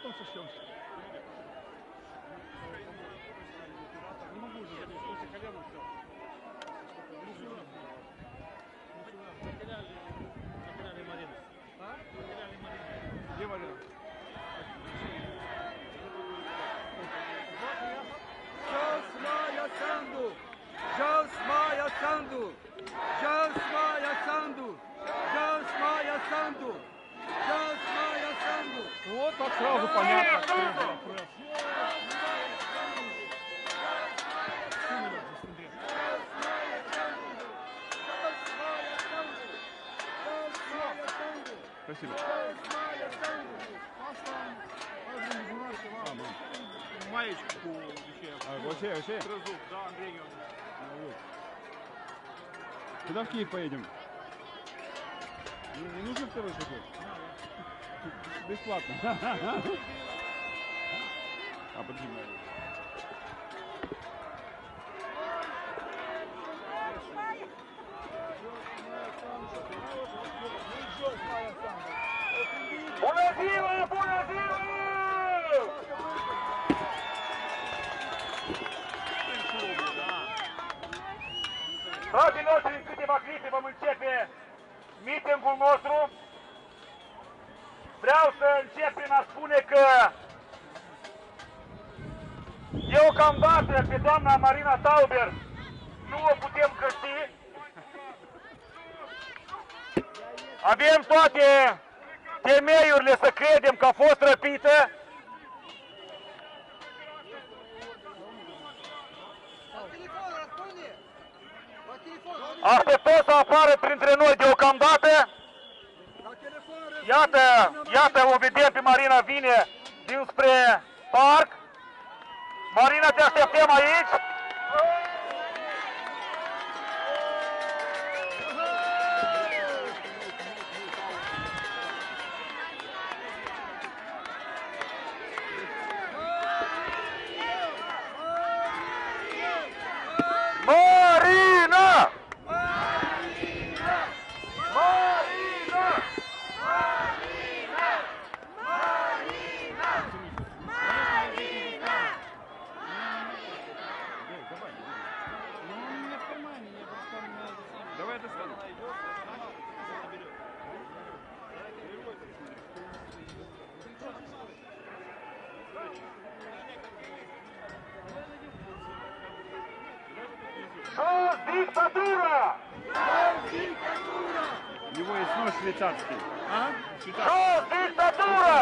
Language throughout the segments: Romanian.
потом сошьемся. Не могу уже, если коленом все. Потеряли Марину. А? Потеряли Марину. Где Марина? Jasma Yasandu! Jasma Yasandu! Jasma Yasandu! Jasma Yasandu! Jasma Yasandu! Вот так сразу понятно, что это за пресс. Спасибо. Маечку вообще? Сразу, да, Андрей Георгиевич. Куда в Киев поедем? Не нужен второй шофер? Бесплатно. А, подожди, Bună ziua! Bună ziua! Dragii noștri, în câteva clipe vom începe meeting-ul nostru. Vreau să încep prin a spune că deocamdată pe doamna Marina Tauber nu o putem găsi. Avem toate temeiurile să credem că a fost răpită. Așteptăm să apară printre noi deocamdată. Iată, o vedem pe Marina, vine dinspre parc. Marina, te așteptăm aici. Marina! Давай я достану. Sus диктатура! У него есть нож швейцарский. А? Швейцарский. Sus диктатура!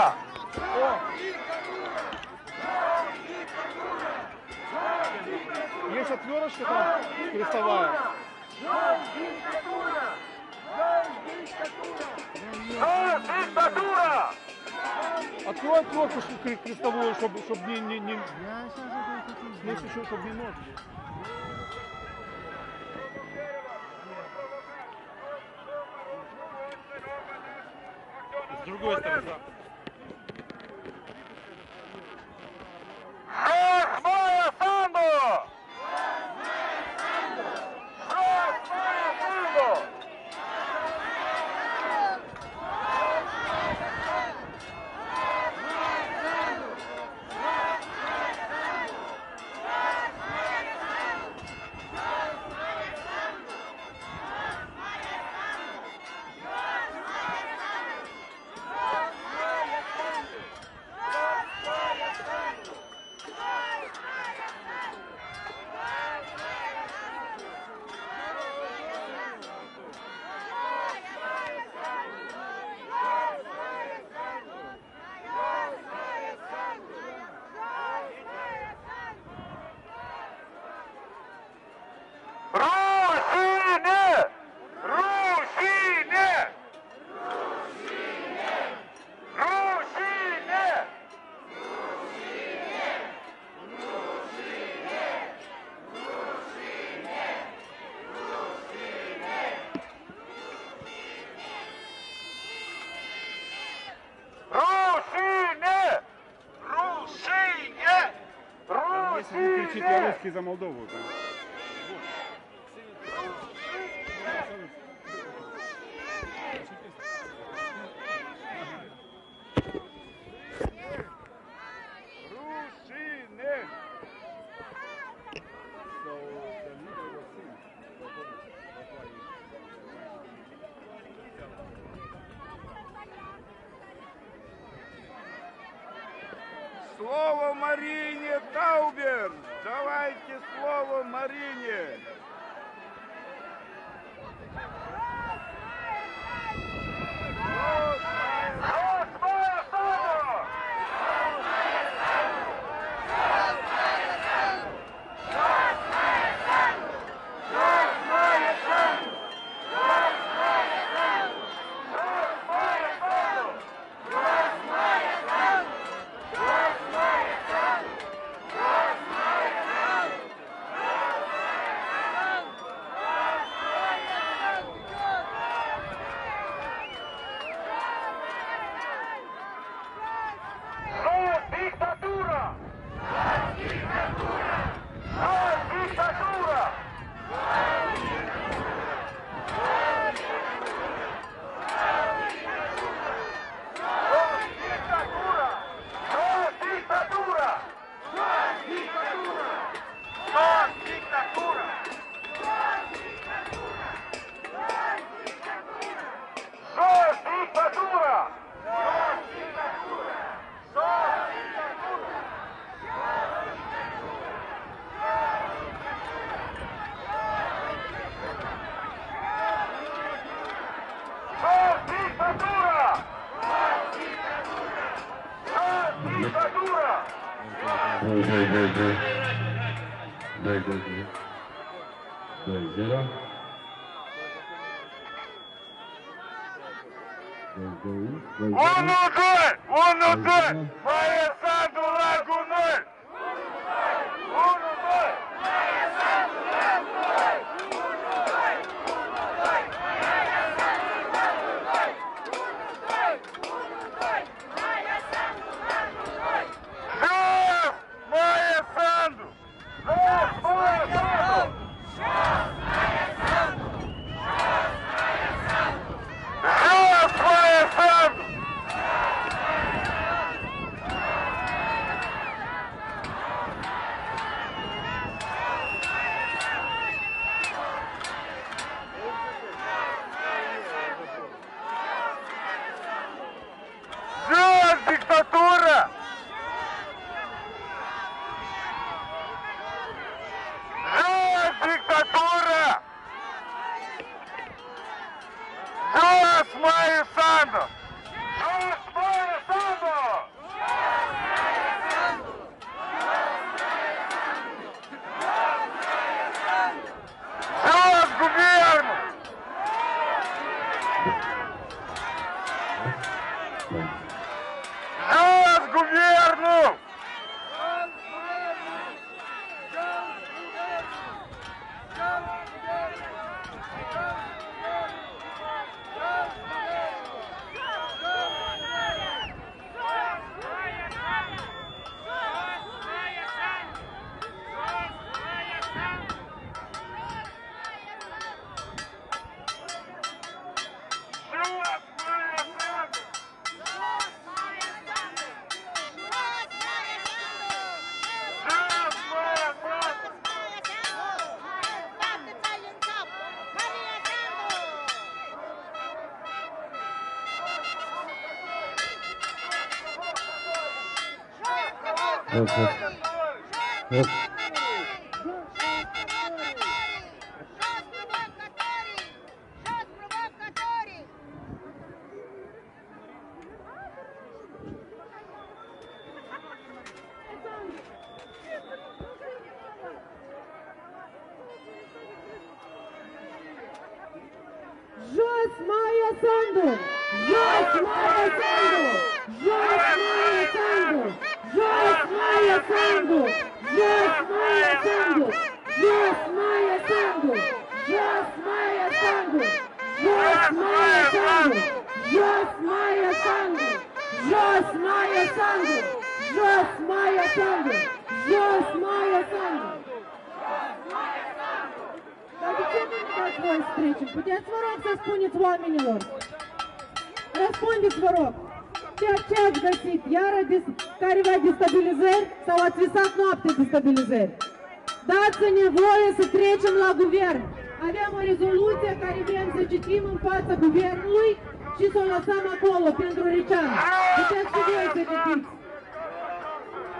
Есть отверточка там крестовая. Sus диктатура! Открой отвертку крестовую, чтобы не чтобы не нож. С другой стороны. Jasmaya Sandu! Кричит, я русский за Молдову. слово Марине Таубер. Давайте слово Марине. Майя Санду Лагу 0! Диктатура! Диктатура! Жёст Майя Санду! Жёст Майя Санду! Жёст губерну! Жёст губерну! Jos Майя Санду! Jos Майя Санду! Jos Майя Санду! Jos Майя Санду! Jos Майя Санду! Jos Майя Санду! Jos Майя Санду! Jos Майя Санду! Jos Майя Санду! Jos Майя Санду! Jos Майя Санду! Jos Майя Санду! Dar de ce nu ne dați voi să trecem? Puteți, vă rog, să spuneți oamenilor. Răspundeți, vă rog. Ceea ce ați găsit, iară careva destabilizări sau ați visat noapte destabilizări? Dați-ne voie să trecem la guvern. Avem o rezoluție care vrem să citim în fața guvernului și să o lăsăm acolo pentru Recean. Puteți și voi să citiți.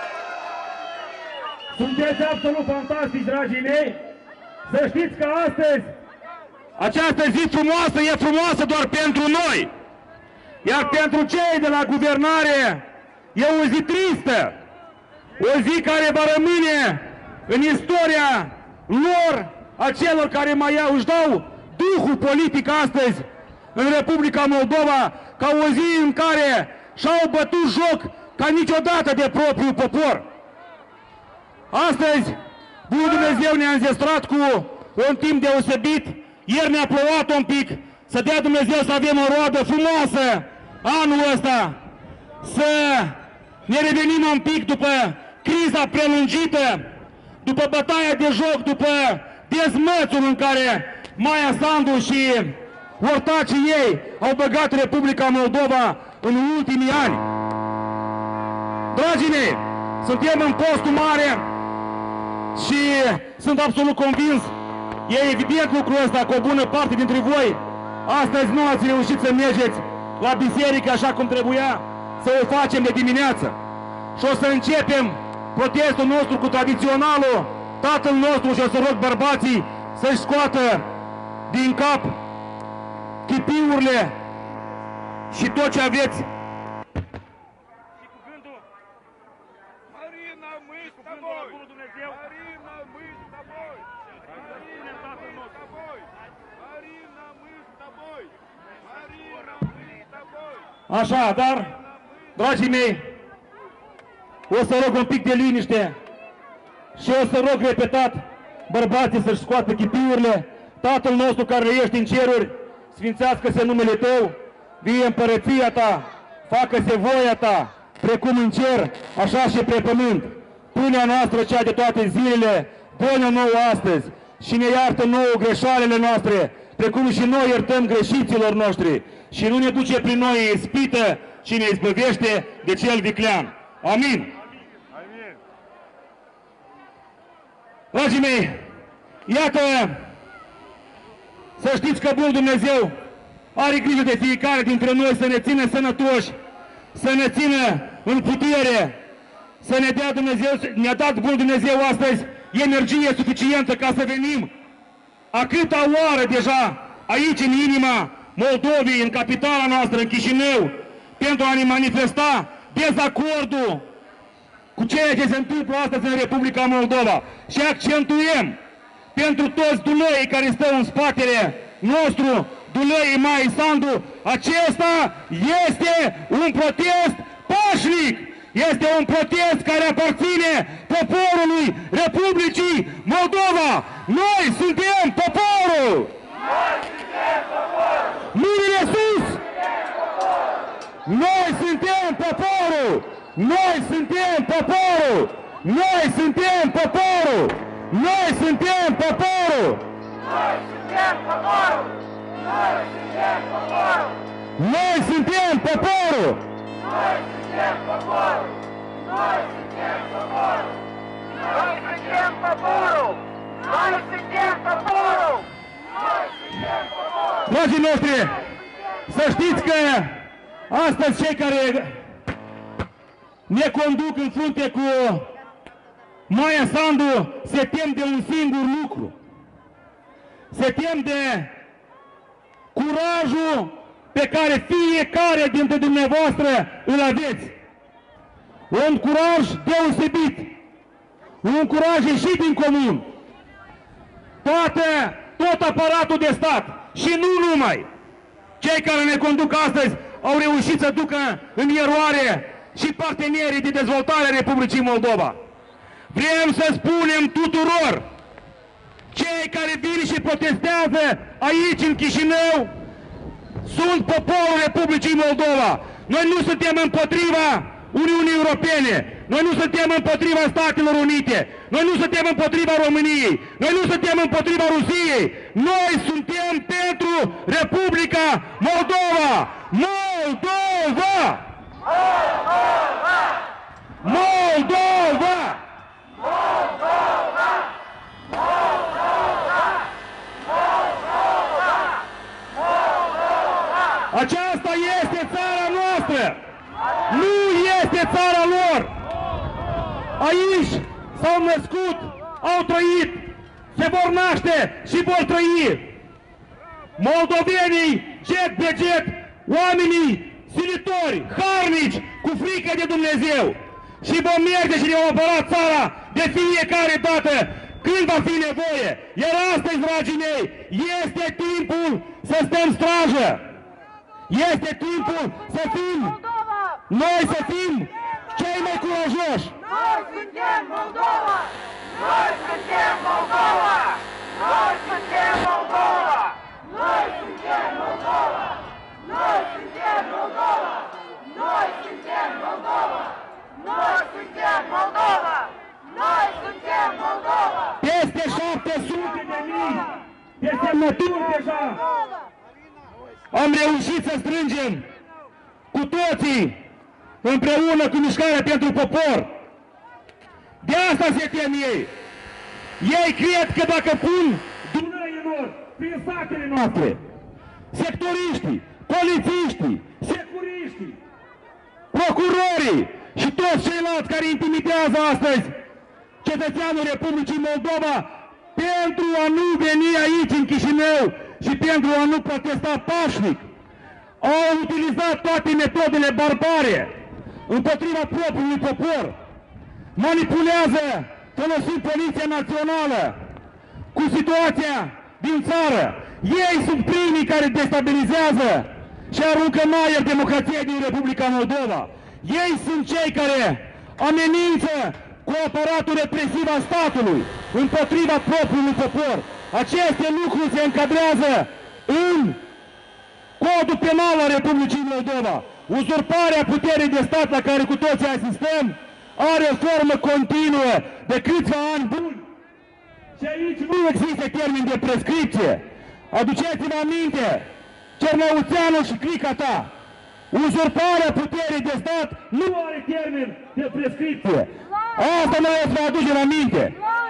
Sunteți absolut fantastici, dragii mei! Să știți că astăzi, această zi frumoasă e frumoasă doar pentru noi! Iar pentru cei de la guvernare e o zi tristă! O zi care va rămâne în istoria lor, a celor care mai își dau duhul politic astăzi în Republica Moldova, ca o zi în care și-au bătut joc ca niciodată de propriul popor. Astăzi, Bunul Dumnezeu ne-a înzestrat cu un timp deosebit, ieri ne-a plouat un pic, să dea Dumnezeu să avem o roadă frumoasă anul ăsta, să ne revenim un pic după criza prelungită, după bătaia de joc, după dezmățul în care Maia Sandu și ortacii ei au băgat Republica Moldova în ultimii ani. Dragii mei, suntem în postul mare și sunt absolut convins, e evident lucrul ăsta, că o bună parte dintre voi astăzi nu ați reușit să mergeți la biserică așa cum trebuia să o facem de dimineață. Și o să începem protestul nostru cu tradiționalul Tatăl nostru și o să rog bărbații să-și scoată din cap chipiurile și tot ce aveți. Și cu gândul, Marina, мы с тобой! Marina, мы с тобой! Marina, мы с тобой! Marina, мы с тобой! Marina, мы с тобой! Așa, dar, dragii mei, o să rog un pic de liniște și o să rog repetat bărbații să-și scoată chipiurile. Tatăl nostru care ești în ceruri, sfințească-se numele Tău, vie împărăția Ta, facă-se voia Ta, precum în cer, așa și pe pământ. Pâinea noastră, cea de toate zilele, dă-ne nouă astăzi și ne iartă nouă greșalele noastre, precum și noi iertăm greșiților noștri. Și nu ne duce prin noi în ispită, ci ne izbăvește de cel viclean. Amin. Dragii mei, iată, să știți că Bunul Dumnezeu are grijă de fiecare dintre noi să ne țină sănătoși, să ne țină în putere, să ne dea Dumnezeu, ne-a dat Bunul Dumnezeu astăzi energie suficientă ca să venim a câta oară deja aici în inima Moldovei, în capitala noastră, în Chișinău, pentru a ne manifesta dezacordul cu ceea ce se întâmplă astăzi în Republica Moldova. Și accentuăm pentru toți dulăii care stau în spatele nostru, dulăii Maia Sandu, acesta este un protest pașnic, este un protest care aparține poporului Republicii Moldova. Noi suntem poporul! Mâinile sus! Noi suntem poporul! Noi suntem poporul! Noi suntem poporul! Noi suntem poporul! Noi suntem poporul! Noi suntem poporul! Noi suntem poporul! Noi suntem poporul! Noi suntem poporul! Noi suntem poporul! Noi suntem poporul! Noi suntem poporul! Dragii noștri, să știți că astăzi cei care ne conduc în frunte cu Maia Sandu se tem de un singur lucru. Se tem de curajul pe care fiecare dintre dumneavoastră îl aveți. Un curaj deosebit. Un curaj ieșit din comun. Tot aparatul de stat și nu numai. Cei care ne conduc astăzi au reușit să ducă în eroare și partenerii de dezvoltare a Republicii Moldova. Vrem să spunem tuturor, cei care vin și protestează aici în Chișinău, sunt poporul Republicii Moldova. Noi nu suntem împotriva Uniunii Europene, noi nu suntem împotriva Statelor Unite, noi nu suntem împotriva României, noi nu suntem împotriva Rusiei, noi suntem pentru Republica Moldova! Moldova! Moldova! Moldova! Moldova! Moldova! Moldova! Aceasta este țara noastră! Nu este țara lor! Aici s-au născut, au trăit, se vor naște și vor trăi. Moldovenii, jet de jet, oamenii silitori, harnici, cu frică de Dumnezeu. Și vom merge și ne vom apăra țara de fiecare dată când va fi nevoie. Iar astăzi, dragii mei, este timpul să stăm strajă. Este timpul să fim, noi să fim cei mai curajoși. Noi suntem Moldova! Noi suntem Moldova! Noi suntem Moldova! Noi suntem Moldova! Noi suntem Moldova! Noi suntem Moldova! Noi suntem Moldova! Noi suntem Moldova! Peste 700.000 de semnături deja. Am reușit să strângem cu toții împreună cu Mișcarea pentru Popor. De asta se tem ei. Ei cred că dacă pun Dunării lor prin satele noastre, sectoriștii, polițiștii, securiștii, procurorii și toți ceilalți care intimidează astăzi cetățeanul Republicii Moldova pentru a nu veni aici în Chișinău și pentru a nu protesta pașnic, au utilizat toate metodele barbare împotriva propriului popor, manipulează folosind Poliția Națională cu situația din țară. Ei sunt primii care destabilizează și aruncă în aer democrația din Republica Moldova. Ei sunt cei care amenință cu aparatul represiv al statului împotriva propriului popor. Aceste lucruri se încadrează în Codul Penal al Republicii Moldova. Uzurparea puterii de stat la care cu toții asistăm are o formă continuă de câțiva ani buni. Și aici nu există termen de prescripție. Aduceți-vă aminte, Cernăuțeanu și clica ta. Uzurparea puterii de stat nu are termen de prescripție. Asta noi o să vă aducem aminte.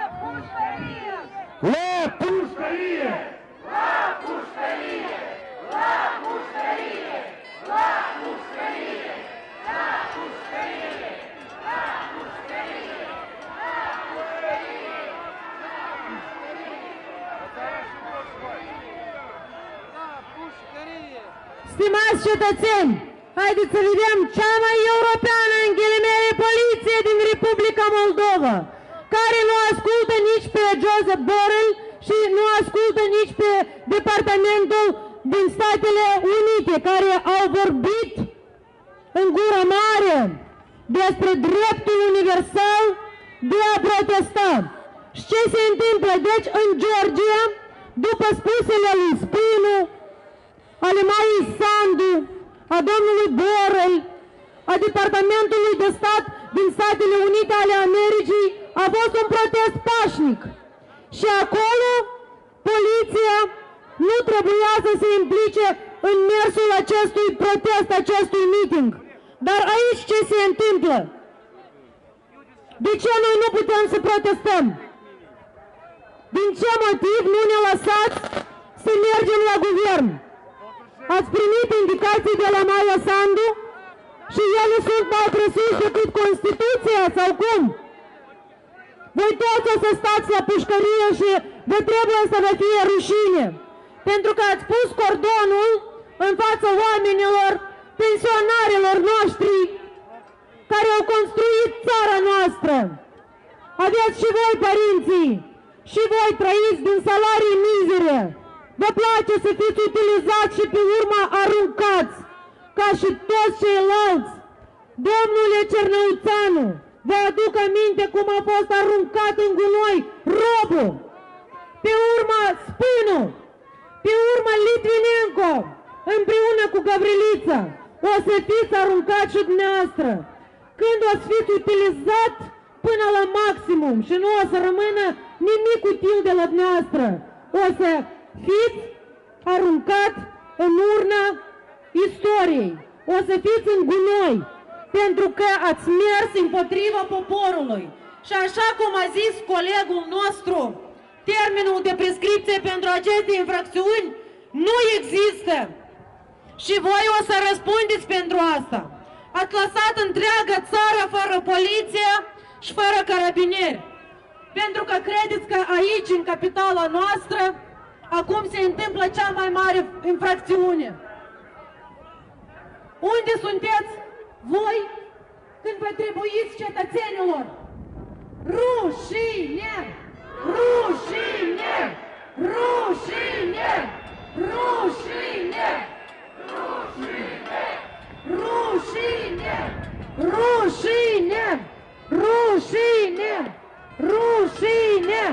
La pușcărie! La pușcărie! La pușcărie! La pușcărie! La pușcărie! La pușcărie! La pușcărie! Stimați cetățeni, haideți să vedem cea mai europeană, în ghilimele, poliție din Republica Moldova, care nu ascultă nici pe Joseph Borrell și nu ascultă nici pe Departamentul din Statele Unite, care au vorbit în gură mare despre dreptul universal de a protesta. Și ce se întâmplă? Deci, în Georgia, după spusele lui Spinu, ale Maiei Sandu, a domnului Borrell, a Departamentului de Stat din Statele Unite ale Americii, a fost un protest pașnic. Și acolo poliția nu trebuia să se implice în mersul acestui protest, acestui meeting. Dar aici ce se întâmplă? De ce noi nu putem să protestăm? Din ce motiv nu ne lăsați să mergem la guvern? Ați primit indicații de la Maia Sandu și ele sunt mai presus decât Constituția sau cum? Voi toți o să stați la pușcărie și vă trebuie să vă fie rușine, pentru că ați pus cordonul în fața oamenilor, pensionarilor noștri care au construit țara noastră. Aveți și voi, părinții, și voi trăiți din salarii mizere. Vă place să fiți utilizați și pe urmă aruncați, ca și toți ceilalți. Domnule Cernăuțeanu, vă aduc aminte cum a fost aruncat în gunoi Robu, pe urmă Spinu, pe urmă Litvinenko, împreună cu Gavrilița. O să fiți aruncați și dumneavoastră. Când o să fiți utilizat până la maximum și nu o să rămână nimic util de la dumneavoastră, o să fiți aruncat în urna istoriei. O să fiți în gunoi, pentru că ați mers împotriva poporului. Și așa cum a zis colegul nostru, termenul de prescripție pentru aceste infracțiuni nu există. Și voi o să răspundeți pentru asta. Ați lăsat întreaga țară fără poliție și fără carabinieri. pentru că credeți că aici, în capitala noastră, acum se întâmplă cea mai mare infracțiune. Unde sunteți voi când vă trebuiți cetățenilor? Rușine! Rușine! Rușine! Rușine! Rușine! Rușine! Rușine! Rușine!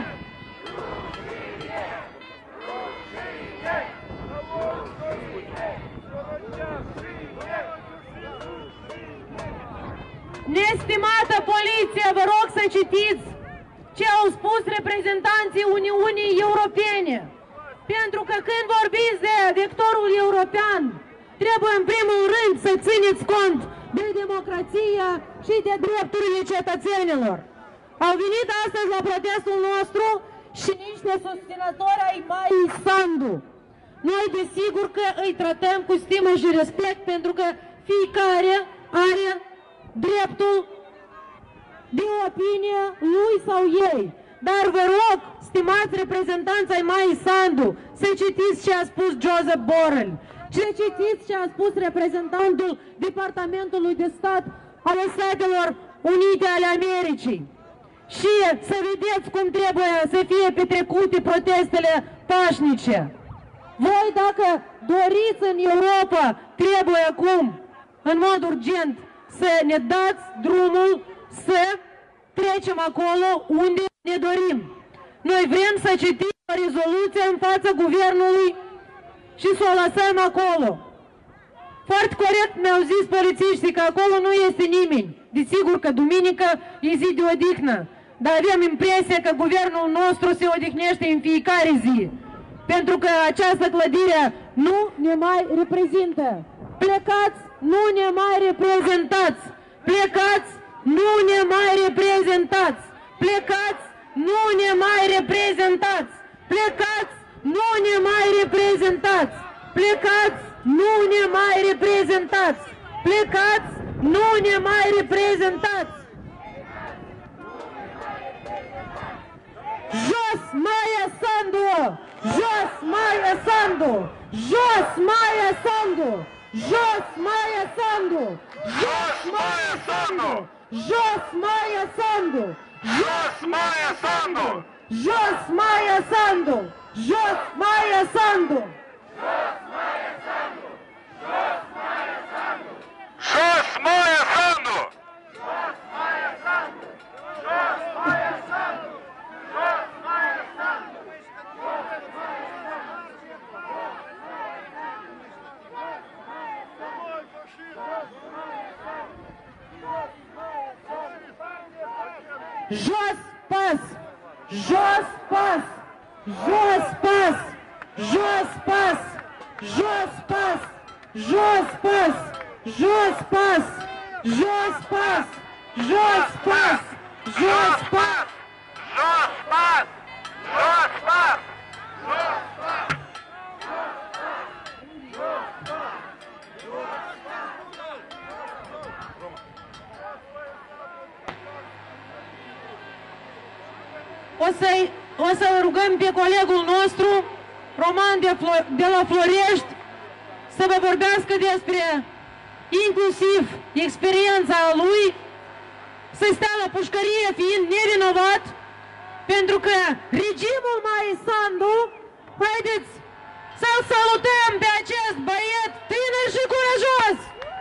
Nestimată poliție, vă rog să citiți ce au spus reprezentanții Uniunii Europene. Pentru că când vorbiți de vectorul european, trebuie în primul rând să țineți cont de democrație și de drepturile cetățenilor. Au venit astăzi la protestul nostru și niște susținători ai Maiei Sandu. Noi desigur că îi tratăm cu stimă și respect, pentru că fiecare are dreptul de opinie lui sau ei. Dar vă rog, stimați reprezentanți ai Maiei Sandu, să citiți ce a spus Joseph Borrell, să citiți ce a spus reprezentantul Departamentului de Stat al Statelor Unite ale Americii și să vedeți cum trebuie să fie petrecute protestele pașnice. Voi, dacă doriți în Europa, trebuie acum, în mod urgent, să ne dați drumul să trecem acolo unde ne dorim. Noi vrem să citim o rezoluție în fața guvernului și să o lăsăm acolo. Foarte corect mi-au zis polițiștii că acolo nu este nimeni. Desigur că duminică e zi de odihnă, dar avem impresia că guvernul nostru se odihnește în fiecare zi, pentru că această clădire nu ne mai reprezintă. Plecați, nu ne mai reprezentați! Plecați, nu ne mai reprezentați! Plecați, nu ne mai reprezentați! Plecați, nu ne mai reprezentați! Plecați, nu ne mai reprezentați! Plecați, nu ne mai reprezentați! Jos Maia Sandu! Jos Maia Sandu! Jos Maia Sandu! Jos Maia Sandu! Jos Maia Sandu! Jos Maia Sandu! Jos Maia Sandu! Jos Maia Sandu! Jos Maia Sandu! Jos Maia Sandu! Jos pas! Jos pas! Jos pas! Jos pas! Jos pas! Jos pas! Jos pas! Jos pas! Jos pas! Jos pas! Jos pas! Jos pas! O să rugăm pe colegul nostru, Roman de la Florești, să vă vorbească despre inclusiv experiența lui, să stea la pușcărie fiind nevinovat, pentru că regimul Maiei Sandu, haideți să-l salutăm pe acest băiet tânăr și curajos!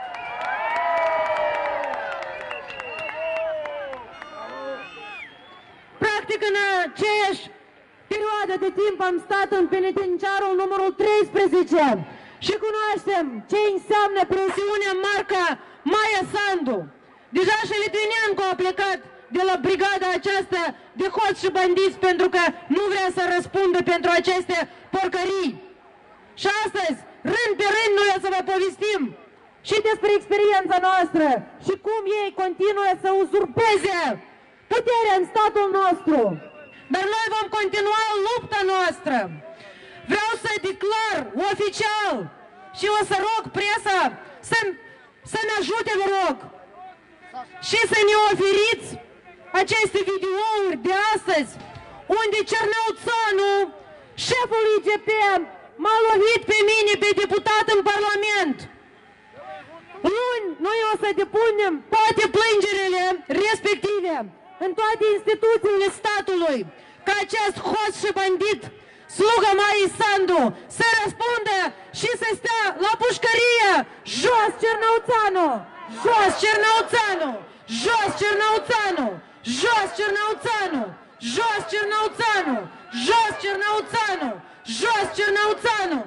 Practic, în aceeași perioadă de timp am stat în penitenciarul numărul 13 și cunoaștem ce înseamnă presiunea în marca Maia Sandu. Deja și Litvineancu a plecat de la brigada aceasta de hoți și bandiți pentru că nu vrea să răspundă pentru aceste porcării. Și astăzi, rând pe rând, noi o să vă povestim și despre experiența noastră și cum ei continuă să uzurpeze puterea în statul nostru. Dar noi vom continua lupta noastră. Vreau să declar oficial și o să rog presa să ne ajute, vă rog, și să ne oferiți aceste videouri de astăzi, unde Cernăuțanu, șeful IGP, m-a lovit pe mine, pe deputat în Parlament. Luni, noi o să depunem toate plângerile respective în toate instituțiile statului, ca acest host și bandit, sluga Maiei Sandu, să răspundă și să stea la pușcărie. Jos Cernăuțanu! Jos Cernăuțanu! Jos Cernăuțanu! Jos Cernăuțanu! Jos Cernăuțanu! Jos Cernăuțanu! Jos Cernăuțanu!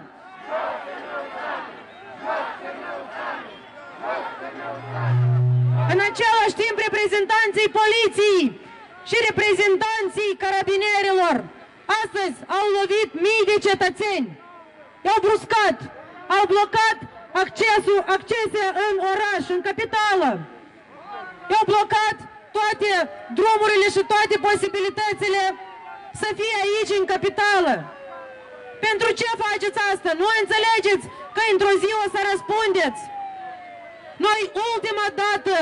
În același timp, reprezentanții poliției și reprezentanții carabinerilor astăzi au lovit mii de cetățeni. I-au bruscat, au blocat accese în oraș, în capitală. I-au blocat toate drumurile și toate posibilitățile să fie aici, în capitală. Pentru ce faceți asta? Nu înțelegeți că într-o zi o să răspundeți. Noi ultima dată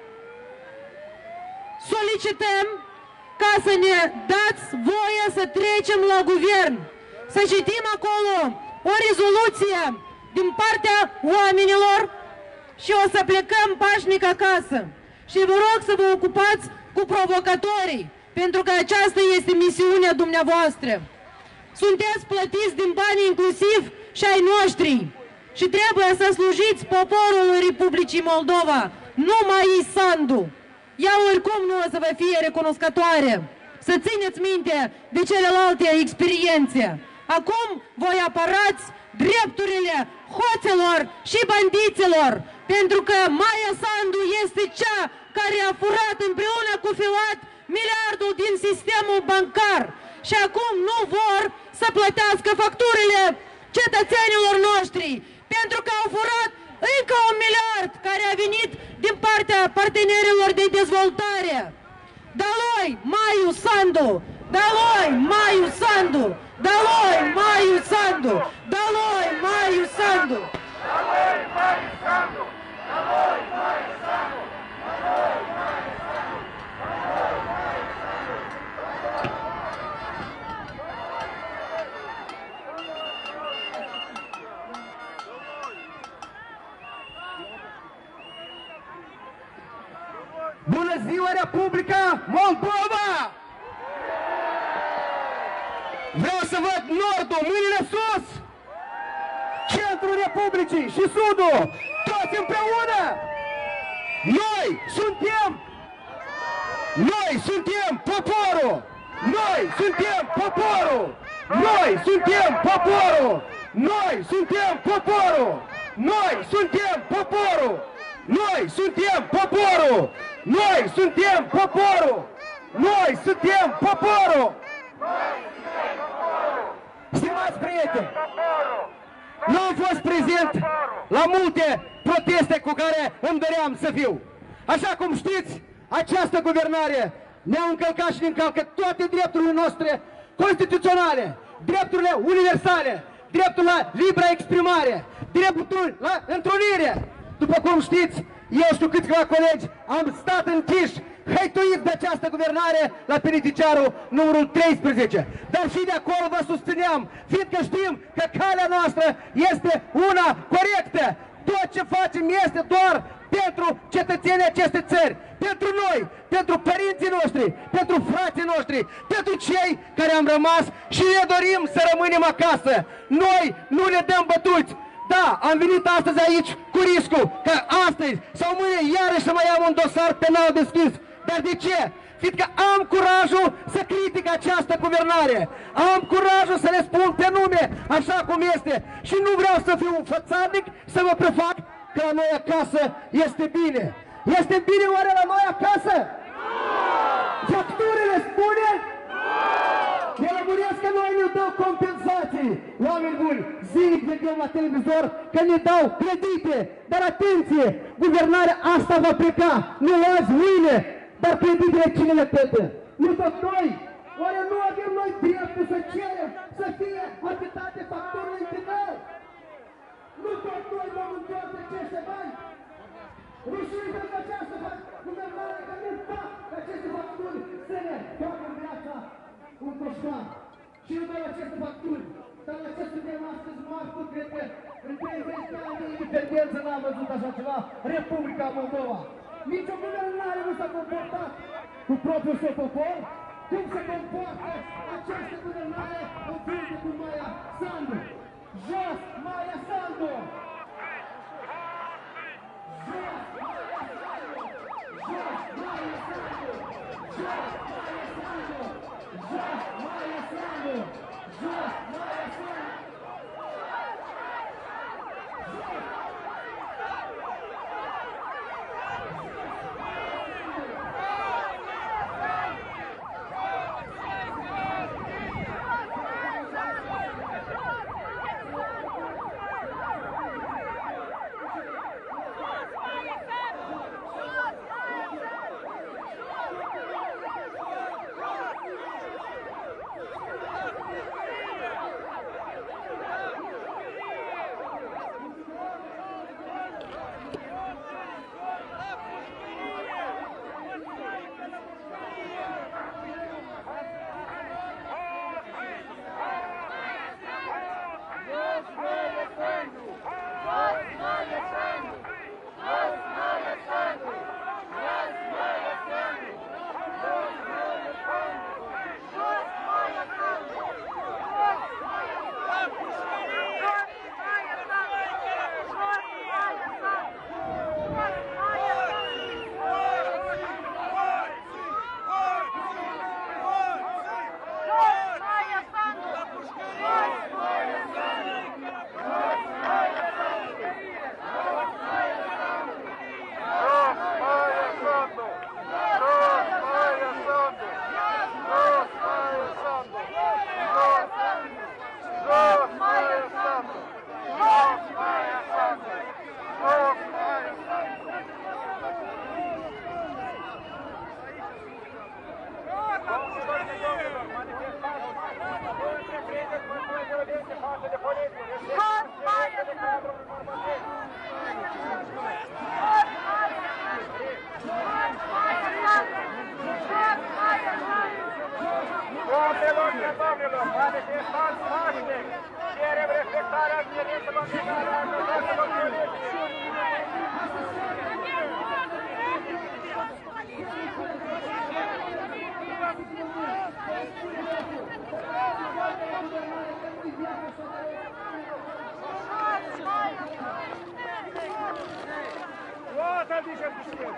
solicităm ca să ne dați voie să trecem la guvern, să citim acolo o rezoluție din partea oamenilor și o să plecăm pașnic acasă. Și vă rog să vă ocupați cu provocatorii, pentru că aceasta este misiunea dumneavoastră. Sunteți plătiți din bani inclusiv și ai noștri și trebuie să slujiți poporul Republicii Moldova, nu Maiei Sandu. Ea oricum nu o să vă fie recunoscătoare. Să țineți minte de celelalte experiențe. Acum voi apărați drepturile hoților și bandiților, pentru că Maia Sandu este cea care a furat împreună cu Filat miliardul din sistemul bancar și acum nu vor să plătească facturile cetățenilor noștri, pentru că au furat încă 1 miliard care a venit din partea partenerilor de dezvoltare. Daloi Maiu Sandu! Daloi Maiu Sandu! Daloi Maiu Sandu! Daloi Maiu Sandu! Daloi Maiu Sandu! Daloi Maiu Sandu! Bună ziua, Republica Moldova! Vreau să văd nordul, mâinile sus! Centrul Republicii și sudul, toți împreună! Noi suntem poporul! Noi suntem poporul! Noi suntem poporul! Noi suntem poporul! Noi suntem poporul! Noi suntem poporul! Noi suntem poporul! Noi suntem poporul! Stimați prieteni, nu am fost prezent la multe proteste cu care îmi doream să fiu. Așa cum știți, această guvernare ne-a încălcat și ne încalcă toate drepturile noastre constituționale, drepturile universale, dreptul la libera exprimare, dreptul la întrunire. După cum știți, eu și câțiva colegi am stat închiși, hăituiți de această guvernare la penitenciarul numărul 13. Dar și de acolo vă susțineam, fiindcă știm că calea noastră este una corectă. Tot ce facem este doar pentru cetățenii acestei țări, pentru noi, pentru părinții noștri, pentru frații noștri, pentru cei care am rămas și ne dorim să rămânem acasă. Noi nu ne dăm bătuți. Da, am venit astăzi aici cu riscul că astăzi sau mâine iarăși să mai am un dosar penal deschis. Dar de ce? Fiindcă am curajul să critic această guvernare. Am curajul să le spun pe nume așa cum este. Și nu vreau să fiu un fățarnic, să mă prefac că la noi acasă este bine. Este bine oare la noi acasă? Facturile spune? Ne lămuresc că noi ne dau compensații. Oameni buni, zilnic vedem la televizor că ne dau credite. Dar atenție, guvernarea asta va pleca, nu azi, mâine. Dar creditele cine le plătă? Nu tot noi. Oare nu avem noi dreptul să cerem să fie achitate facturile în final? Nu tot noi vom întoarce aceste bani? Rușine pentru această guvernare că nu fac aceste facturi. mișca. Și nu doar aceste facturi, dar la ce suntem astăzi martori, cred că în 30 de ani de independență n-am văzut așa ceva, Republica Moldova. Nici o guvernare nu s-a comportat cu propriul său popor, cum se comportă această guvernare în frunte cu Maia Sandu. Jos, Maia Sandu! Jos, Maia Sandu! Jos, Maia Sandu! Jos, Maia Sandu! Jos, Maia Sandu! Jos, Maia Sandu! Doamnelor și domnilor, manifestanți pașnici, cerem respectarea cerințelor legale a angajatelor politici. Вот они сейчас пришли.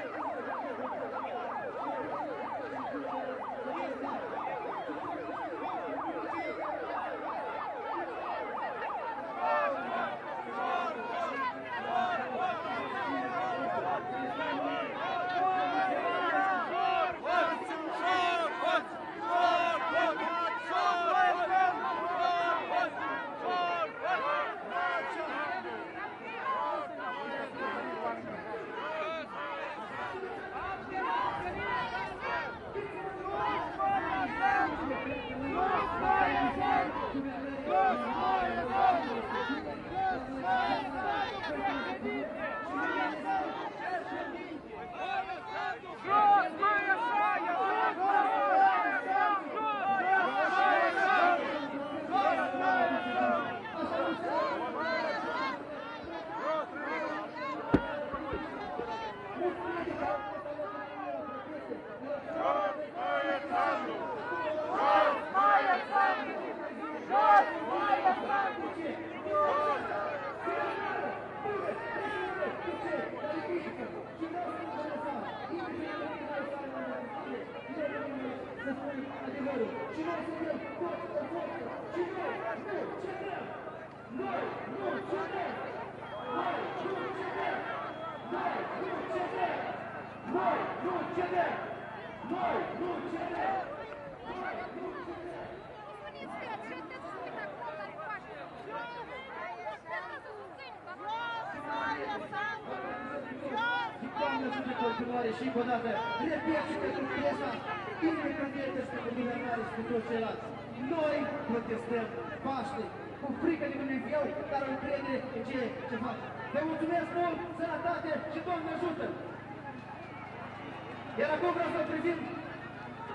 Și încă o dată, repet și pentru presa, independentă și pentru guvernare și pentru toți ceilalți. Noi protestăm pașnic, cu frică de Dumnezeu, dar o încredere în ceea ce fac. Vă mulțumesc mult, sănătate și Doamne ajută! Iar acum vreau să prezint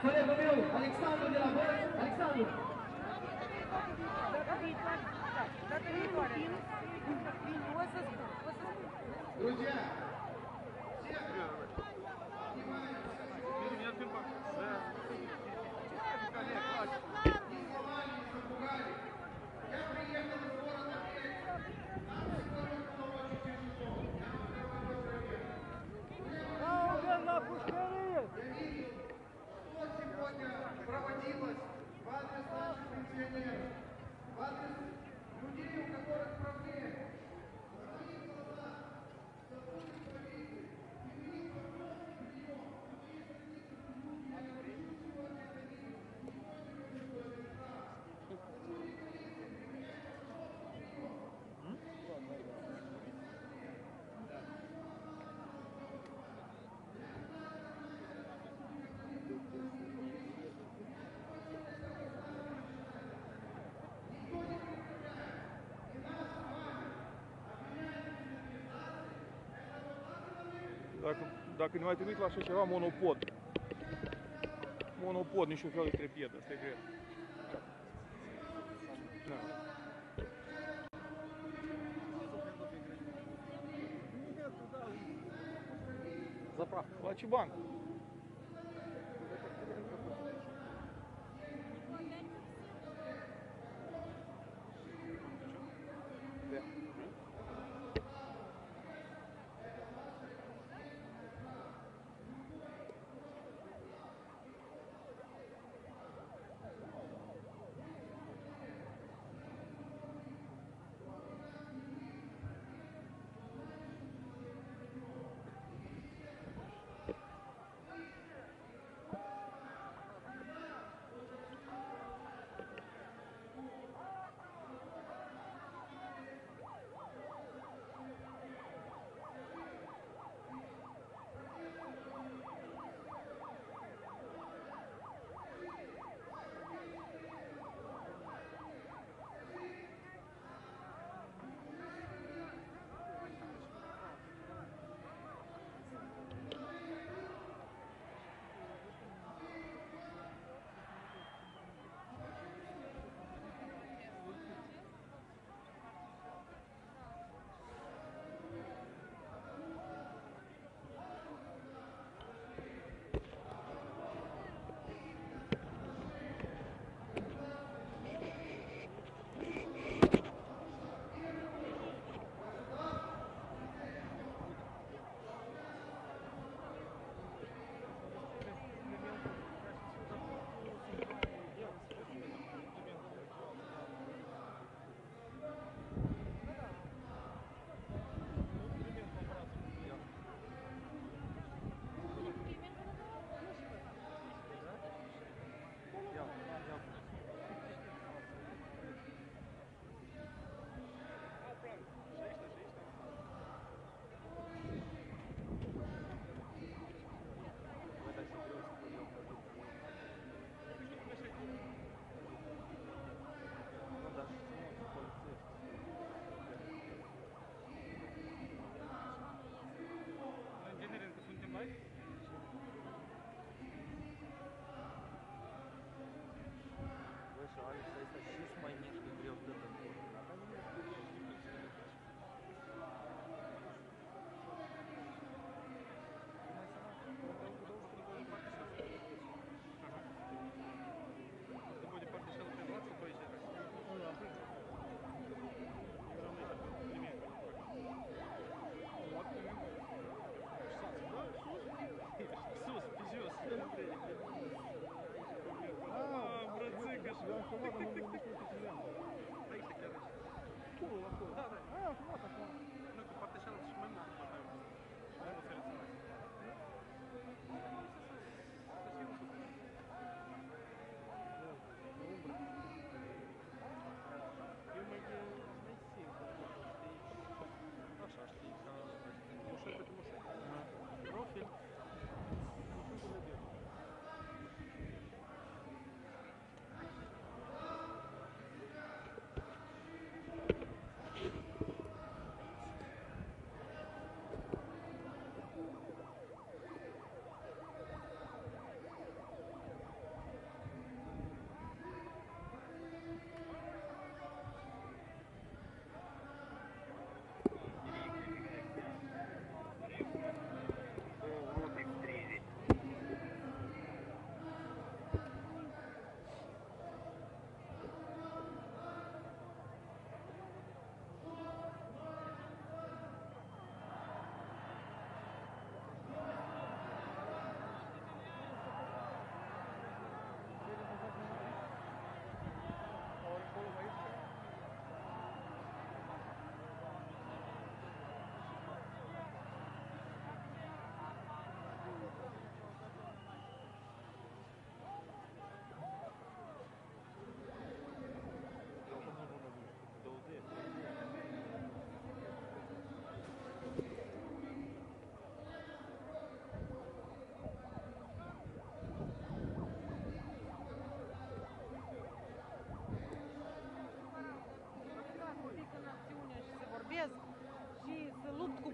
colegul meu, Alexandru de la Bălți. Alexandru! Data viitoare. O să spun. Друзья, Меня фильм что сегодня проводилось в адрес наших пенсионеров, в адрес людей, у которых проблемы. Dacă ne mai trimit la așa ceva, monopod. Monopod, niciun fel de trepidă, asta e greu. Da. Заправка. La ce bancă?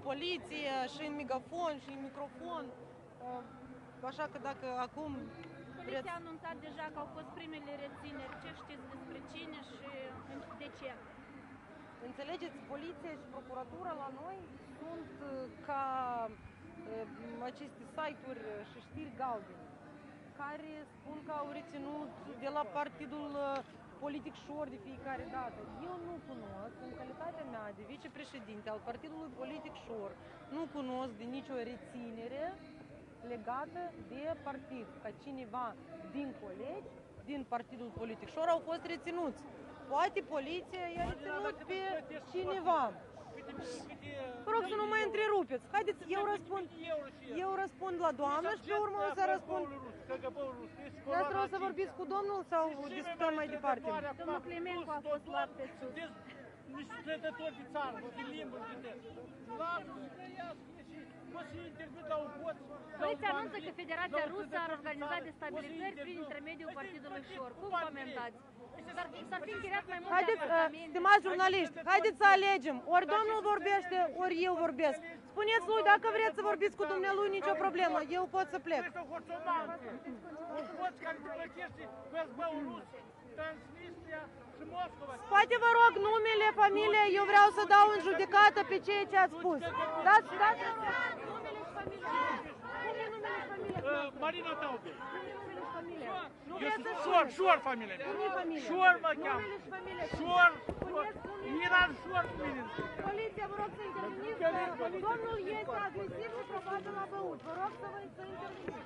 poliție, și în megafon, și în microfon. Așa că dacă acum Poliția a anunțat deja că au fost primele rețineri. Ce știți despre cine și de ce? înțelegeți, poliția și procuratura la noi sunt ca aceste site-uri și știri galbene, care spun că au reținut de la partidul politic șor de fiecare dată. Eu nu cunosc, în calitatea mea de vicepreședinte al partidului politic șor, nu cunosc de nicio reținere legată de partid, ca cineva din colegi, din partidul politic șor au fost reținuți. Poate poliția i-a reținut pe cineva. Vă rog să nu mă întrerupeți. Haideți, eu răspund la doamnă și pe urmă o să răspund. Dumneavoastră o să vorbiți cu domnul sau discutăm mai departe? Domnul Climencu a fost luat pe sus. Niște stătători de țară, de limbă, de lasă-i să trăiască și mă și intervin la un poț. Poliția anunță că Federația Rusă ar organiza destabilizări prin intermediul partidului șor. Cum comentați? S-ar fi închiriat mai multe apartamente. Stimați jurnaliști, haideți să alegem. Ori domnul vorbește, ori eu vorbesc. Spuneți lui, dacă vreți să vorbiți cu dumnealui, nicio problemă. Eu pot să plec. Este o hoțomanță. Un poț care te plătește cu SB-ul rus, Transnistria și Moscova. Poate vă rog numele, familie, eu vreau să dau în judecată pe ceea ce ați spus. Dați numele și familia. Numele și familia. Marina Taube. Numele și familia. Nu Eu vreți să sunt Șor familia mea. Cum e familia? Șor mă cheamă. Numele și familia. Șor. Spuneți numele. Miran Șor cu mine. Poliția, vă rog să interveniți. Domnul este agresiv și probabil a băut. Vă rog să interveniți.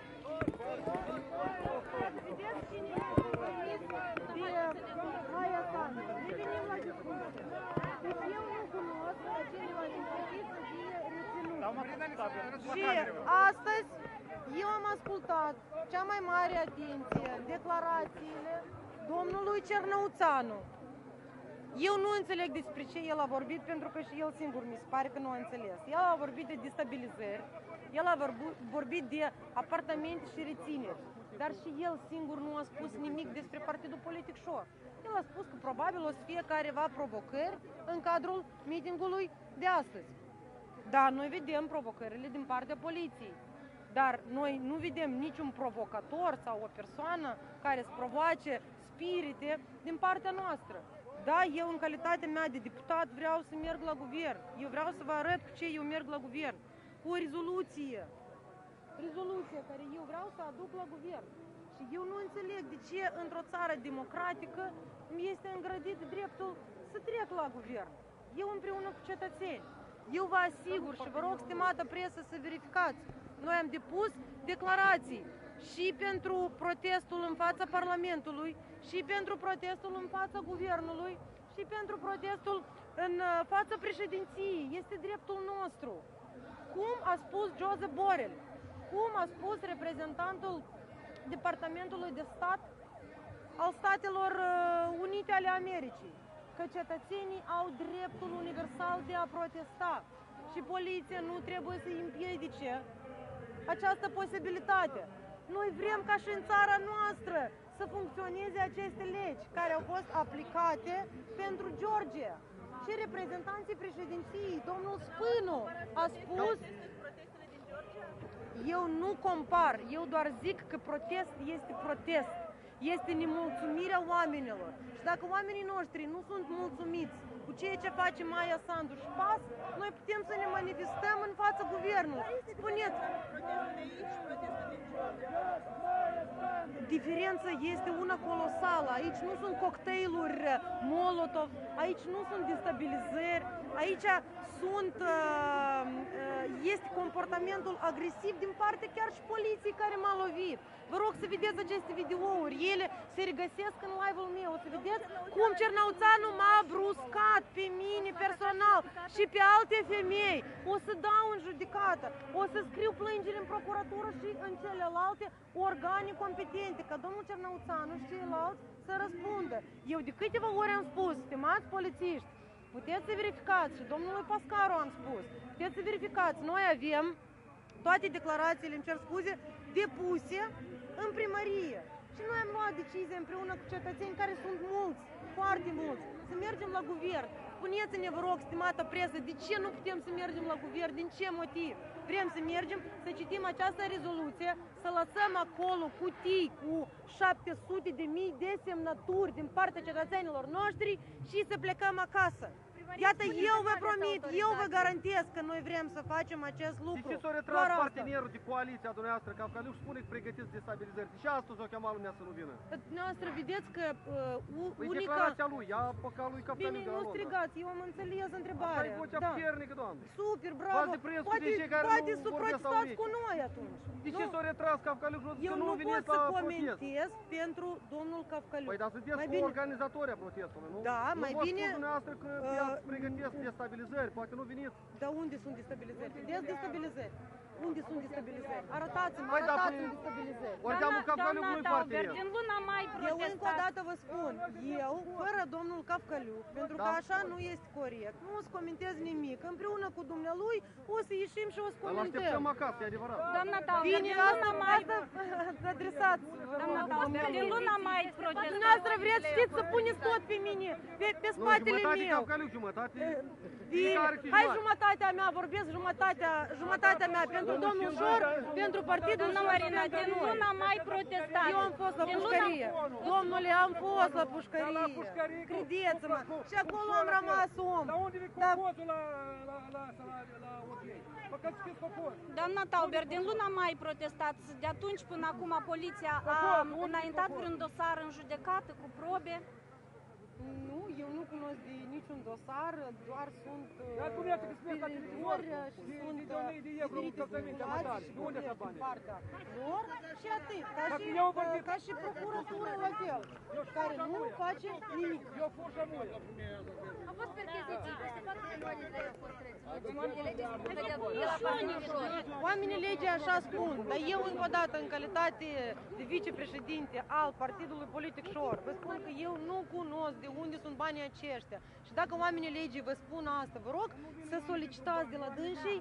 Vedeți cine este permis de Haia Sandu. Ne venim la discuție. Deci eu nu cunosc pe cineva din poliție să fie reținut. Și astăzi eu am ascultat cea mai mare atenție declarațiile domnului Cernăuțanu. Eu nu înțeleg despre ce el a vorbit, pentru că și el singur mi se pare că nu a înțeles. El a vorbit de destabilizări, el a vorbit de apartamente și rețineri, dar și el singur nu a spus nimic despre partidul politic șor. El a spus că probabil o să fie careva provocări în cadrul meetingului de astăzi. Da, noi vedem provocările din partea poliției, dar noi nu vedem niciun provocator sau o persoană care să provoace spirite din partea noastră. Da, eu în calitatea mea de deputat vreau să merg la guvern. Eu vreau să vă arăt cu ce eu merg la guvern. Cu o rezoluție. Rezoluție care eu vreau să aduc la guvern. Și eu nu înțeleg de ce într-o țară democratică mi este îngrădit dreptul să trec la guvern. Eu împreună cu cetățeni. Eu vă asigur și vă rog, stimată presă, să verificați. Noi am depus declarații și pentru protestul în fața Parlamentului, și pentru protestul în fața Guvernului, și pentru protestul în fața președinției. Este dreptul nostru. Cum a spus Joseph Borrell, cum a spus reprezentantul Departamentului de Stat al Statelor Unite ale Americii, că cetățenii au dreptul universal de a protesta și poliția nu trebuie să împiedice această posibilitate. Noi vrem ca și în țara noastră să funcționeze aceste legi care au fost aplicate pentru Georgia. Și reprezentanții președinției, domnul Spânu, a spus: eu nu compar, eu doar zic că protest este protest. Este nemulțumirea oamenilor. Și dacă oamenii noștri nu sunt mulțumiți cu ceea ce face Maia Sandu și PAS, noi putem să ne manifestăm în fața guvernului. Spuneți, diferența este una colosală. Aici nu sunt cocktailuri Molotov, aici nu sunt destabilizări, aici este comportamentul agresiv din partea chiar și poliției care m-a lovit. Vă rog să vedeți aceste videouri, ele se regăsesc în live-ul meu, o să vedeți cum Cernăuțanu m-a bruscat pe mine personal și pe alte femei. O să dau în judecată, o să scriu plângeri în procuratură și în celelalte organe competente, ca domnul Cernăuțanu și ceilalți să răspundă. Eu de câteva ori am spus, stimați polițiști, puteți să verificați, și domnului Pascaru am spus, puteți să verificați, noi avem toate declarațiile, îmi cer scuze, depuse în primărie. Și noi am luat decizie împreună cu cetățeni care sunt mulți, foarte mulți, să să mergem la guvern. Spuneți-ne, vă rog, stimată presă, de ce nu putem să mergem la guvern? Din ce motiv? Vrem să mergem, să citim această rezoluție, să lăsăm acolo cutii cu 700.000 de semnături din partea cetățenilor noștri și să plecăm acasă. Iată, eu vă promit, eu vă garantez că noi vrem să facem acest lucru. De ce s-a retras partenerul de coaliție a dumneavoastră, Cavcaliuc, spune că pregătiți destabilizări? De ce astăzi o chema lumea să nu vină? Dumneavoastră vedeți că Păi unica... declarația lui, ia păcat lui Cavcaliuc Bine, de la nu Londra. strigați, eu am înțeles întrebarea. Asta e vocea puternică, doamne. Super, bravo. V-ați deprins cu Poate, cei care poate nu să vorbesc protestați sau cu noi atunci. De ce s-a retras Cavcaliuc? Eu nu pot veniți să la protest? comentez pentru domnul Cavcaliuc. Păi dar sunteți Mai cu bine- organizatorii a protestului, nu? Da, nu mai vă bine, spun dumneavoastră că pregătiți destabilizări, poate nu veniți. Dar unde sunt destabilizări? Vedeți destabilizări? Unde sunt destabilizări? Arătați-mi, Păi, dar arătați-mi păi- destabilizări. Ori cheamă Cavcaliuc nu-i partener. din luna mai Eu încă o protestat. dată vă spun, eu, fără domnul Cavcaliuc, pentru că Da. așa nu este corect, nu o să comentez nimic. Împreună cu dumnealui o să ieșim și o să Dar l-așteptăm comentăm. acasă, e adevărat. Doamna Tauber, Bine, din asta, luna mai... asta adresați. Doamna Tauber, din luna mai protestat. Dumneavoastră vreți, știți, să puneți tot pe mine, pe Nu, spatele jumătate meu. Cavcaliuc, jumătate... Bine, fiecare hai câștigat. jumătatea mea, vorbesc jumătatea mea pentru domnul Șor, pentru partidul Doamna Șor și Marina, pentru din noi. luna mai protestat. Eu am fost la Din luna- pușcărie. Domnule, am fost la pușcărie. Credeți-mă. Și acolo am rămas om. Dar unde e Dar copozul la OK? Păcat că copos. Doamna Tauber, din luna mai protestați. De atunci până acum poliția a înaintat vreun dosar în judecată cu probe. nu, eu nu cunosc de niciun dosar, doar sunt Dar cum iată că spuneți că ați ori și sunt de 1000 de euro diferite încălțăminte situații amatare. și De unde vorbesc să bani? din partea lor și atât. Dacă eu vorbim- Ca și procuratura la fel, care nu face nimic. Eu fur și mult. Au fost percheziții, peste 4 milioane de lei au fost reținuți. Oamenii legii spun că de la partidul Șor. Oamenii legii așa spun, dar eu încă o dată, în calitate de vicepreședinte al Partidului Politic Șor, vă spun că eu nu cunosc de unde sunt banii aceștia. Și dacă oamenii legii vă spun asta, vă rog să solicitați de la dânsii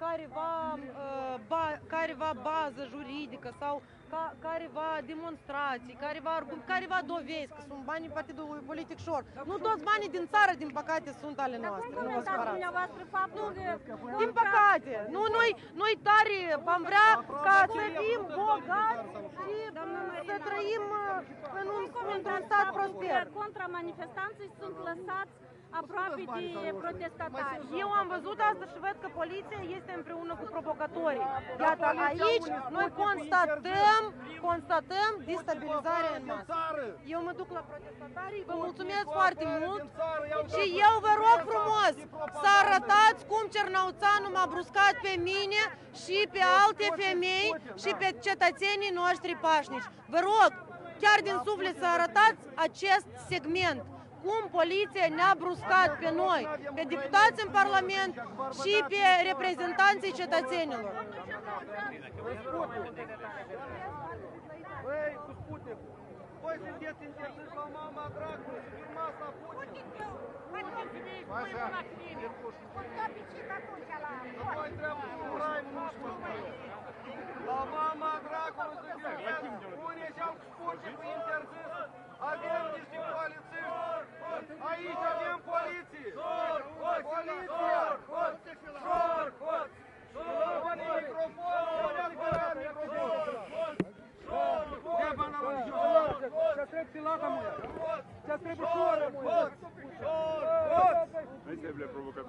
careva bază juridică sau careva demonstrații, careva dovezi că sunt banii Partidului Politic Șor. Nu toți banii din țară, din păcate, sunt ale Dar cum noastre. Nu vă comentați supărați. dumneavoastră faptul că... Din păcate, nu, noi tare am vrea ca să fim bogați și să trăim într-un stat prosper. Contra manifestanții sunt lăsați aproape de protestatari. Eu am văzut asta și văd că poliția este împreună cu provocatorii. Iată, aici noi constatăm destabilizarea în masă. Eu mă duc la protestatarii, vă mulțumesc foarte mult și eu vă rog frumos să arătați cum Cernăuțanu m-a bruscat pe mine și pe alte femei și pe cetățenii noștri pașnici. Vă rog, chiar din suflet să arătați acest segment. Cum poliția ne-a bruscat pe noi, pe deputați în Parlament și pe reprezentanții cetățenilor. Băi, cu Sputnik, voi sunteți interesați la mama dragului, firmați la Putin. Voi trebuie cu rai, nu știu. La mama dragului să firmați, spune și-au Sputnik interzis. Avem niște polițiști. Aici avem poliție. Poliția. Pune microfonul, pune adevărat microfonul. Сейчас trebuie силата моя. Сейчас trebuie шора моя. Знаете, бля, провокатор.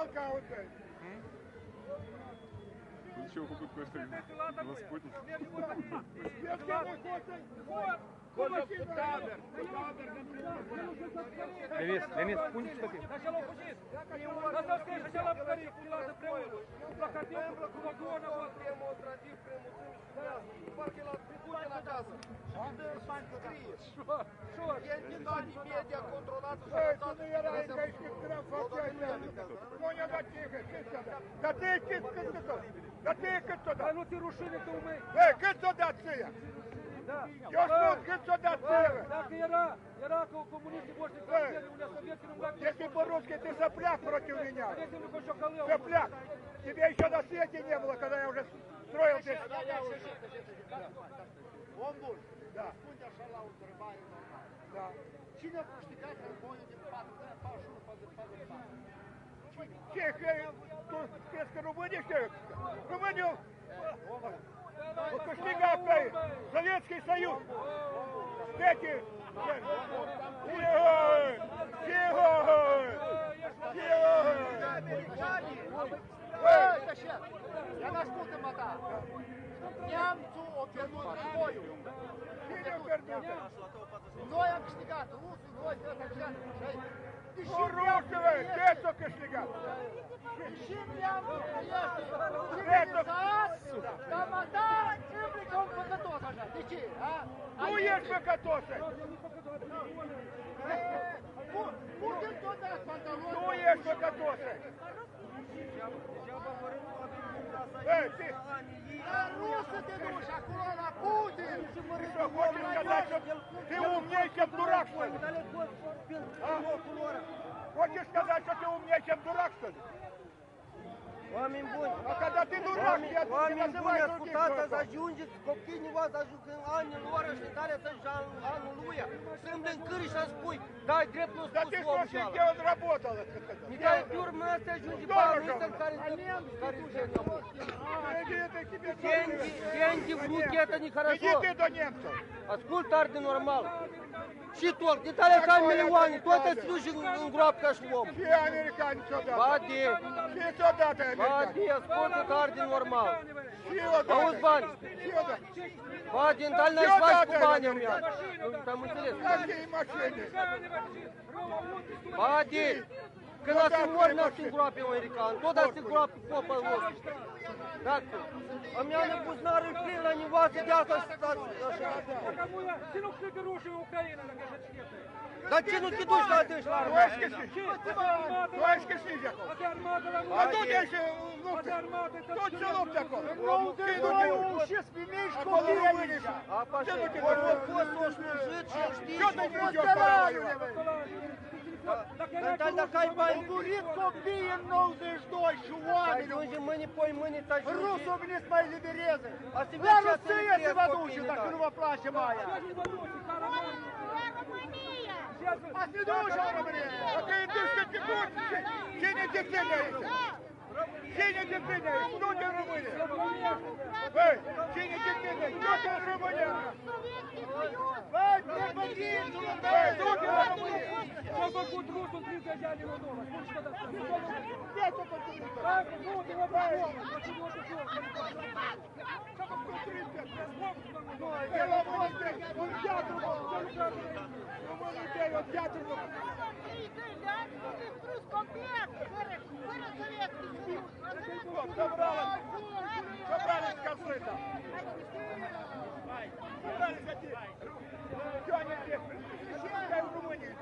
Ну что, фăcut cu ăștia la Sputnik? Денис, пункт что ты? Сначала пункт. Сначала скажи, сначала покори, куда-то прямо. Плакатем, вагона, вот. Демонстратив, парки la Putin acasă. Scrie. Șor. Entitate media controlată și Ой, ты, наверное, конечно, прям Понял, да тихо, да ты кто? Да ты кто? Dar nu te rușine că umei. Эй, кто да ты? Da. Eu spun кто да ты? Dacă era că comuniștii voștri care unde sovietski nu mai Если по-русски ты сопляк против меня. Если мы хоть шоколад. Сопляк. Тебя еще на свете не было, когда я уже строил здесь. Да. Да. Cine a câștigat războiul din 41-44? Ce, tu crezi că românii ăștia? Românii au câștigat pe Sovietский Союз. Эти... Я насколько да. Немцу обернут бою. Noi am câștigat, rusul, noi, așa. Nu rusule, ce s-o câștigat? Și neamțul este civilizat, dar mă da implică un păcătos așa. De ce? Nu ești păcătos! Putem tot dați pantaloni. Nu ești păcătos! La rusă te duci acolo la Putin! Что, хочешь сказать, что ты умнее, чем дурак, что ли? Хочешь сказать, что ты умнее, чем дурак, что ли? Oameni buni, А когда ты дурак, я не oameni buni, называю других ascultați, să дураков. ajungeți, copiii voastre ajung în anii lor, ăștia tare să-și anul lui, să-mi dă în câri și să spui, dai dreptul Да spus ты omul спроси, cealaltă. где он работал. Николай Пюрман, asta ajunge парамистр, care деньги в руки, это Иди нехорошо. ты до немцев. Ascultă arte normal. Și tot, din tale ca milioane, toate se duci în groapă ca și om. Все американцы что даты? Bade, Все что даты американцы? bade, ascultă arte normal. Чего Auzi даты? bani, Чего даты? bade, în tale n-ai faci cu banii îmi ia. Am înțeles. Какие машины? Bade, când ați mori, n-ați în groapă american, tot ați în groapă popă vostru. Dacă, îmi ia nebuzunarul plin la nivoață de asta și stați așa. Dar ce nu te duci la adânci la armată? Точки снизят. А тут есть лупты. Тут все лупты такое. Ты А пошли, вот служит, что жди, Что ты не идешь воевать? Наталья, dacă ai bani, Murit copiii în 92 și să oameni. ajungi mâine, poi mâine, să ajungi. Rusul vine să mai libereze. Asta e La viața Rusia să să vă liberezi duce copiii dacă tale. nu vă place mai aia. Ați ne duce în România. Dacă e dus că te duci, cine te ține aici? Cine te ține aici? Du-te în România. Băi, cine te ține aici? Du-te în România. Băi, te bădițul, Băi, du-te în România. Ce-a făcut rusul în 30 de ani în Moldova? Spune și data. Ce a făcut? Ce-a făcut 30? El a fost un teatru, Românul tăi, un teatru. Собрались конфликта. Собрались эти. Что они здесь? Пускай в Румынии.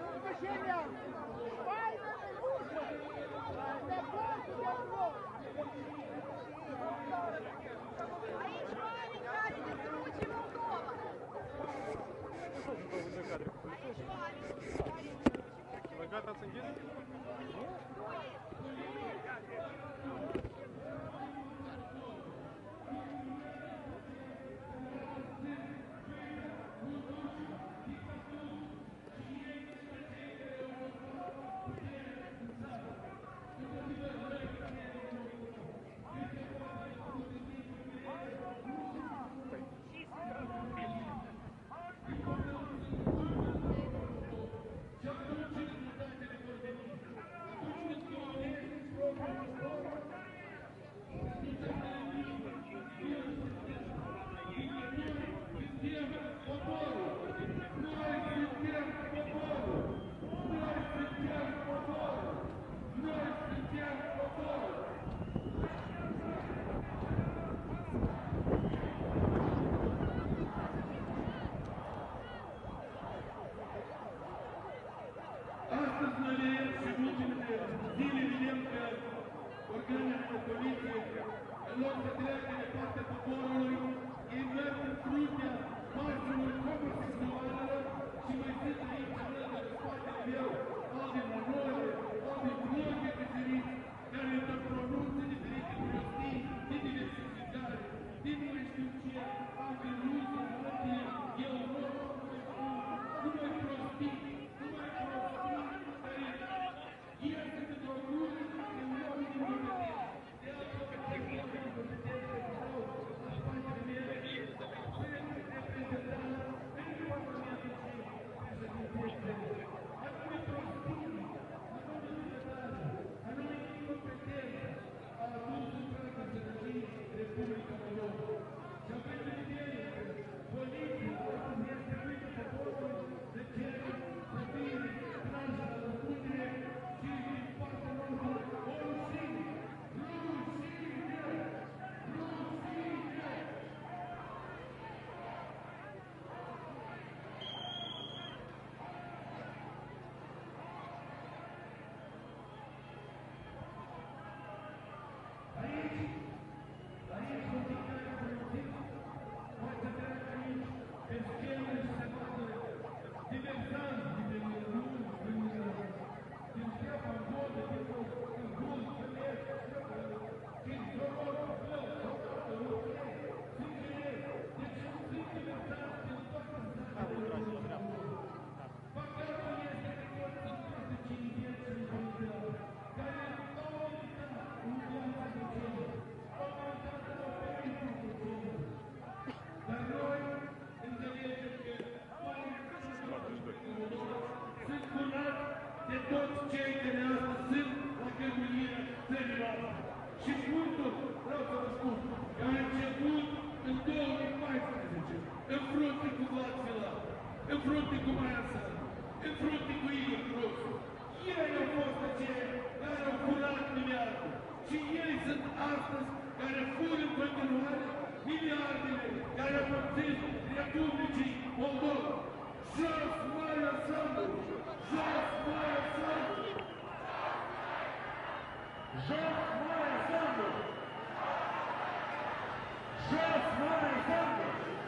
Șoți, mână, Alexandru!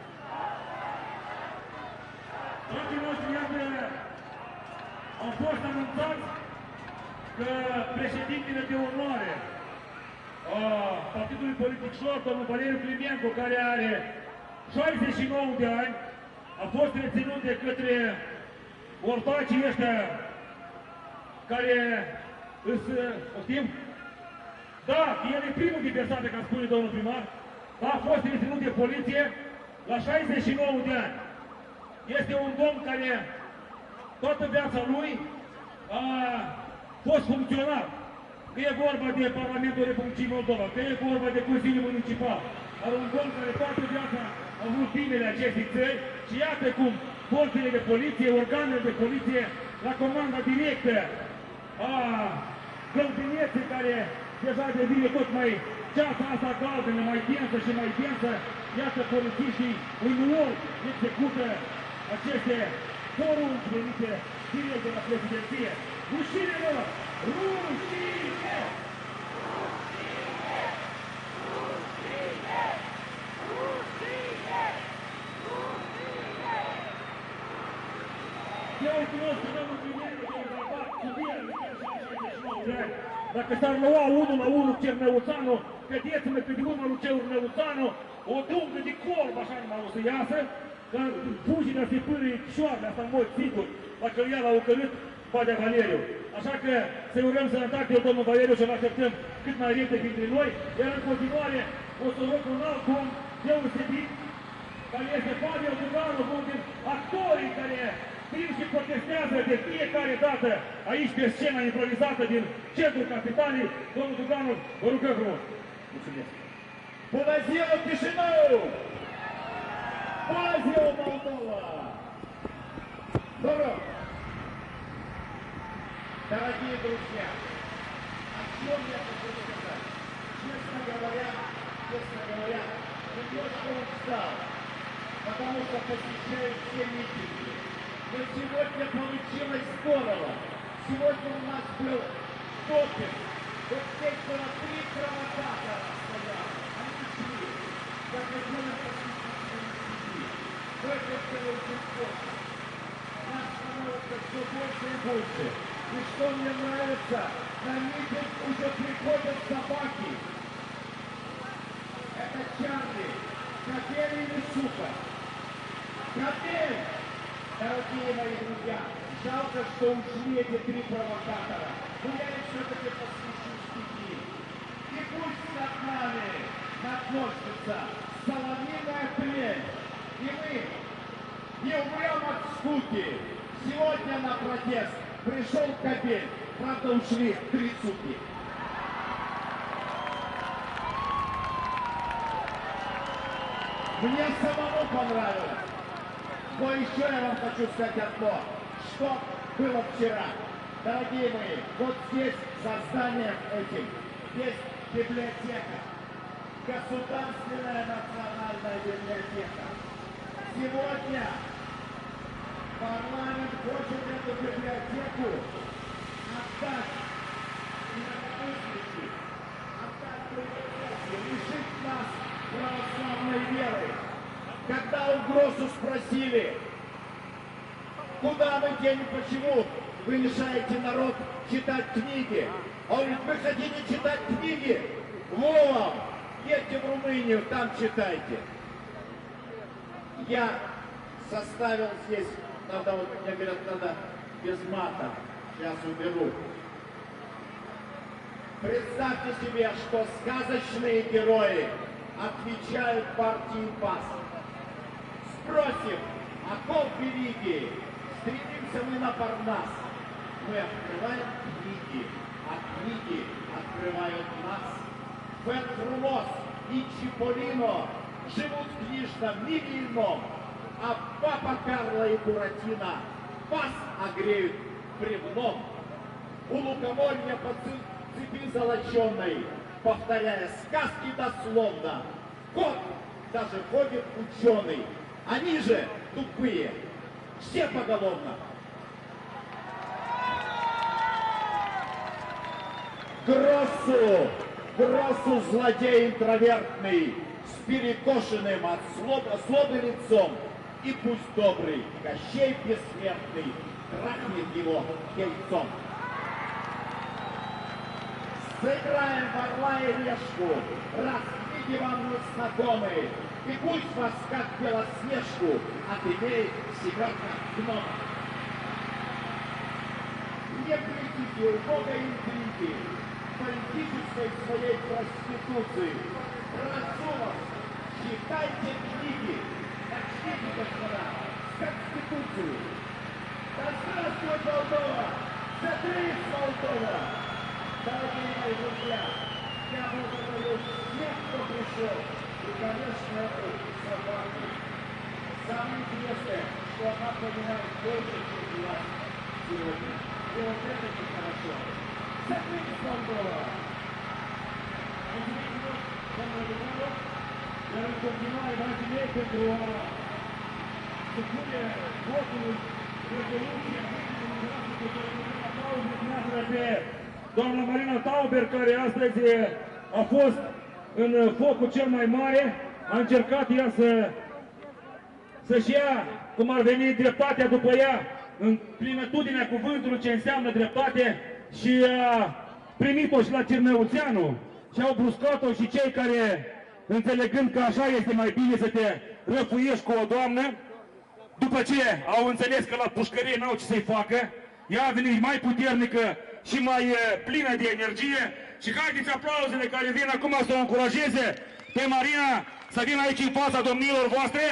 Dragii noștri, iată, au fost anunțați că președintele de onoare a partidului politic Șor, domnul Valeriu Climencu, care are 69 de ani, a fost reținut de către ortacii ăștia care îs, o știm? Da, el e primul diversat, ca spune domnul primar, dar a fost reținut de poliție la 69 de ani. Este un domn care toată viața lui a fost funcționar. Că e vorba de Parlamentul Republicii Moldova, că e vorba de Consiliul Municipal, dar un domn care toată viața a avut binele acestei țări și iată cum forțele de poliție, organele de poliție, la comanda directă a clămpineței care deja devine tot mai ceața asta galbenă, mai densă și mai densă, iată polițiștii uneori execută aceste porunci venite direct de la președinție. Rușine, mă! Rușine! Eu îi cunosc pe domnul Climencu, de un bărbat cu bine, dacă s-ar lua unul la unul Cernăuțanu, vedeți-mă că de unul lui Cernăuțanu, o dungă de colb așa numai o să iasă, că fugile se pârâie șoarele, asta în mod sigur, dacă îl ia la ocărât, Badea Valeriu. Așa că să-i urăm sănătate domnul Valeriu și îl așteptăm cât mai repede printre noi, iar în continuare o să rog un alt om deosebit, care este Pavel Duganu, unul din actorii care vin și protestează de fiecare dată aici pe scena improvizată din centrul capitalei. Domnul Duganu, vă rugăm frumos. Mulțumesc. Bună ziua, Chișinău! Bună ziua, Moldova! Vă rog! Дорогие друзья, о чем я хочу сказать? Честно говоря, немножко устал, потому что посещаю все митинги. Но сегодня получилось здорово. Сегодня у нас был допинг. Вот здесь было 3 провокатора стояли. Они шли. Я хотел им посвятить свои семьи. Но это было очень сложно. Нас становится все больше и больше. И что мне нравится, на митинг уже приходят собаки. Это Чарли, Капель или Сука? Капель! Дорогие мои друзья, жалко, что ушли эти 3 провокатора. Но я им все-таки послушаю стихи. И пусть над нами надносится соловьиная плеть. И мы не умрем от скуки. Сегодня на протест пришел Капель, правда ушли 3 суки. Мне самому понравилось. Но еще я вам хочу сказать одно, что было вчера. Дорогие мои, вот здесь, за зданием этим, есть библиотека. Государственная национальная библиотека. Сегодня парламент хочет эту библиотеку отдать инакомыслящим, отдать православие, лишить нас православной веры. Когда у Гросу спросили, куда мы денем, почему вы мешаете народ читать книги? Он говорит, вы хотите читать книги? Вова, едьте в Румынию, там читайте. Я составил здесь, надо, вот мне говорят, надо без мата, сейчас уберу. Представьте себе, что сказочные герои отвечают партии ПАС. Спросим, окоп великий, стремимся мы на Парнас. Мы открываем книги, а книги открывают нас. Фентрумос и Чиполлино живут в книжном мире ином, а папа Карло и Буратино вас огреют бревном. У лукоморья по цепи золоченой, повторяя сказки дословно, кот даже ходит ученый. Они же тупые, все поголовно. Гроссу, злодей интровертный, с перекошенным от злобы лицом, и пусть добрый Кощей бессмертный трахнет его яйцом. Сыграем в орла и решку, раз види вам мы знакомы, и пусть вас, как Белоснежку, отымеет семерка гнома. Не плетите у Бога интриги, политической своей проституции. Разумов, читайте книги, начните, господа, с Конституции. Да здравствует Молдова! Задрысь, Молдова! Дорогие мои друзья, я благодарю всех, кто пришел, и, конечно, эту собаку. Самое интересное, что она понимает больше, чем власть сегодня. И вот это нехорошо. Задрысь, Молдова! Dar în continuare, dragii mei, pentru a supune votul rezoluția pe care Marina Tauber neagră pe doamna Marina Tauber, care astăzi a fost în focul cel mai mare, a încercat ea să-și ia, cum ar veni, dreptatea după ea, în plinătudinea cuvântului ce înseamnă dreptate, și a primit-o și la Cernăuțeanu și au bruscat-o și cei care, înțelegând că așa este mai bine să te răfuiești cu o doamnă, după ce au înțeles că la pușcărie n-au ce să-i facă, ea a venit mai puternică și mai plină de energie și haideți aplauzele care vin acum să o încurajeze pe Marina să vină aici în fața domnilor voastre.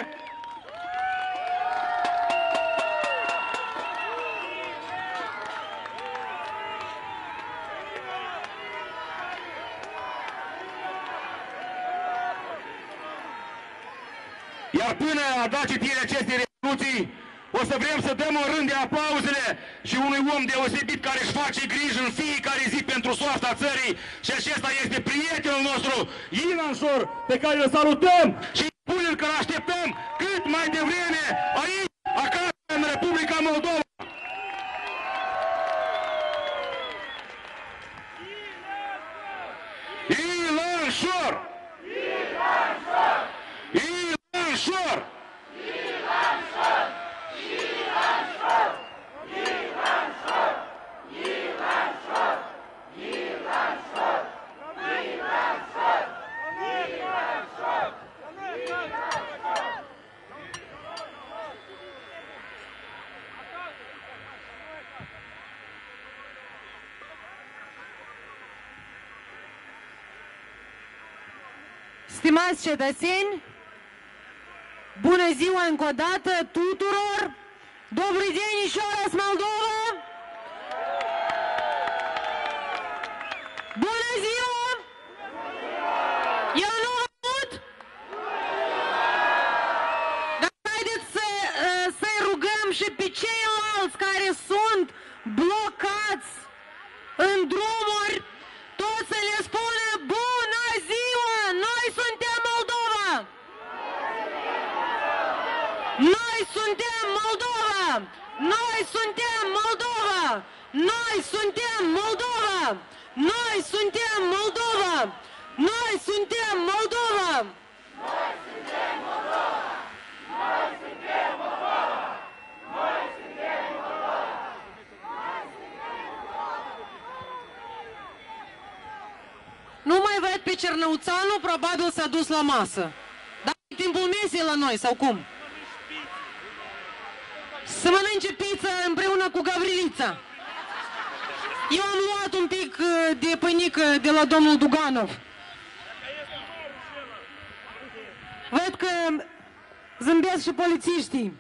Iar până a dat citire acestei rezoluții, o să vrem să dăm în rând de aplauzele și unui om deosebit care își face grijă în fiecare zi pentru soarta țării, și acesta este prietenul nostru, Ilan Șor, pe care îl salutăm și spunem că îl așteptăm cât mai devreme aici, acasă, în Republica Moldova. Ilan Șor! Ilan Șor! Ilan Șor! Ilan Șor! Ilan Șor! Ilan Șor! Ilan Șor! Ilan Șor! Ilan Șor! Ilan Șor! Stimați cetățeni, bună ziua încă o dată tuturor! Добрый день еще раз, Молдова! Bună ziua! Eu nu vă aud? Dar haideți să-i rugăm și pe ceilalți care sunt blocați în drumuri, toți să le spună bună ziua! Noi suntem Moldova! Noi suntem Moldova! Noi suntem Moldova! Noi suntem Moldova! Noi suntem Moldova! Noi suntem Moldova! Noi suntem Moldova! Noi suntem Moldova! Noi suntem Moldova! Nu mai văd pe Cernăuțanu, probabil s-a dus la masă. Dar e timpul mesei la noi, sau cum? Să mănânce pizza împreună cu Gavrilița. Eu am luat un pic de pâinică de la domnul Duganov. Văd că zâmbesc și polițiștii.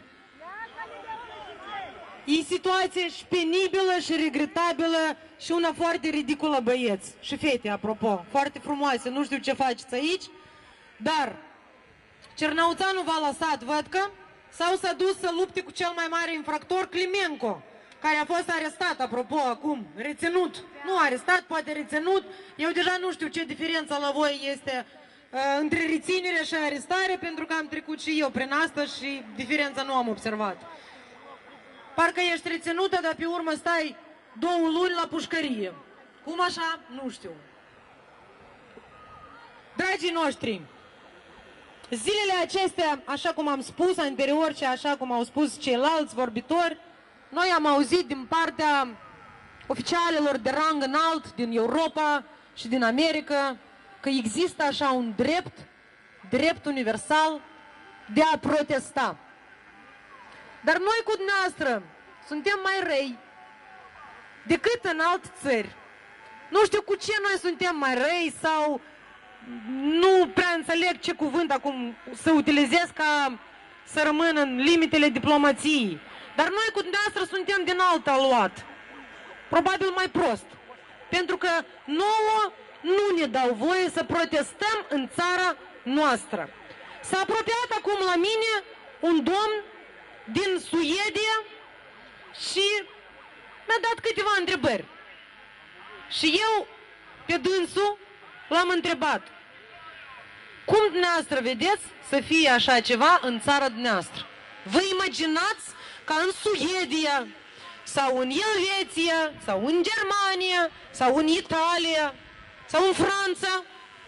E situație și penibilă și regretabilă și una foarte ridicolă, băieți și fete, apropo, foarte frumoase, nu știu ce faceți aici, dar Cernăuțanu v-a lăsat, văd că, sau s-a dus să lupte cu cel mai mare infractor, Climenco, care a fost arestat, apropo, acum, reținut, nu arestat, poate reținut, eu deja nu știu ce diferența la voi este între reținere și arestare, pentru că am trecut și eu prin asta și diferența nu am observat. Parcă ești reținută, dar pe urmă stai 2 luni la pușcărie. Cum așa? Nu știu. Dragii noștri, Zilele acestea, așa cum am spus anterior și așa cum au spus ceilalți vorbitori, noi am auzit din partea oficialilor de rang înalt din Europa și din America că există așa un drept universal de a protesta. Dar noi cu dumneavoastră suntem mai răi decât în alte țări. Nu știu cu ce noi suntem mai răi sau nu prea înțeleg ce cuvânt acum să utilizez ca să rămân în limitele diplomației. Dar noi cu dumneavoastră suntem din alt aluat. Probabil mai prost. Pentru că nouă nu ne dau voie să protestăm în țara noastră. S-a apropiat acum la mine un domn din Suedia și mi-a dat câteva întrebări. Și eu, pe dânsul, l-am întrebat: cum dumneavoastră vedeți să fie așa ceva în țara dumneavoastră? Vă imaginați ca în Suedia, sau în Elveția, sau în Germania, sau în Italia, sau în Franța,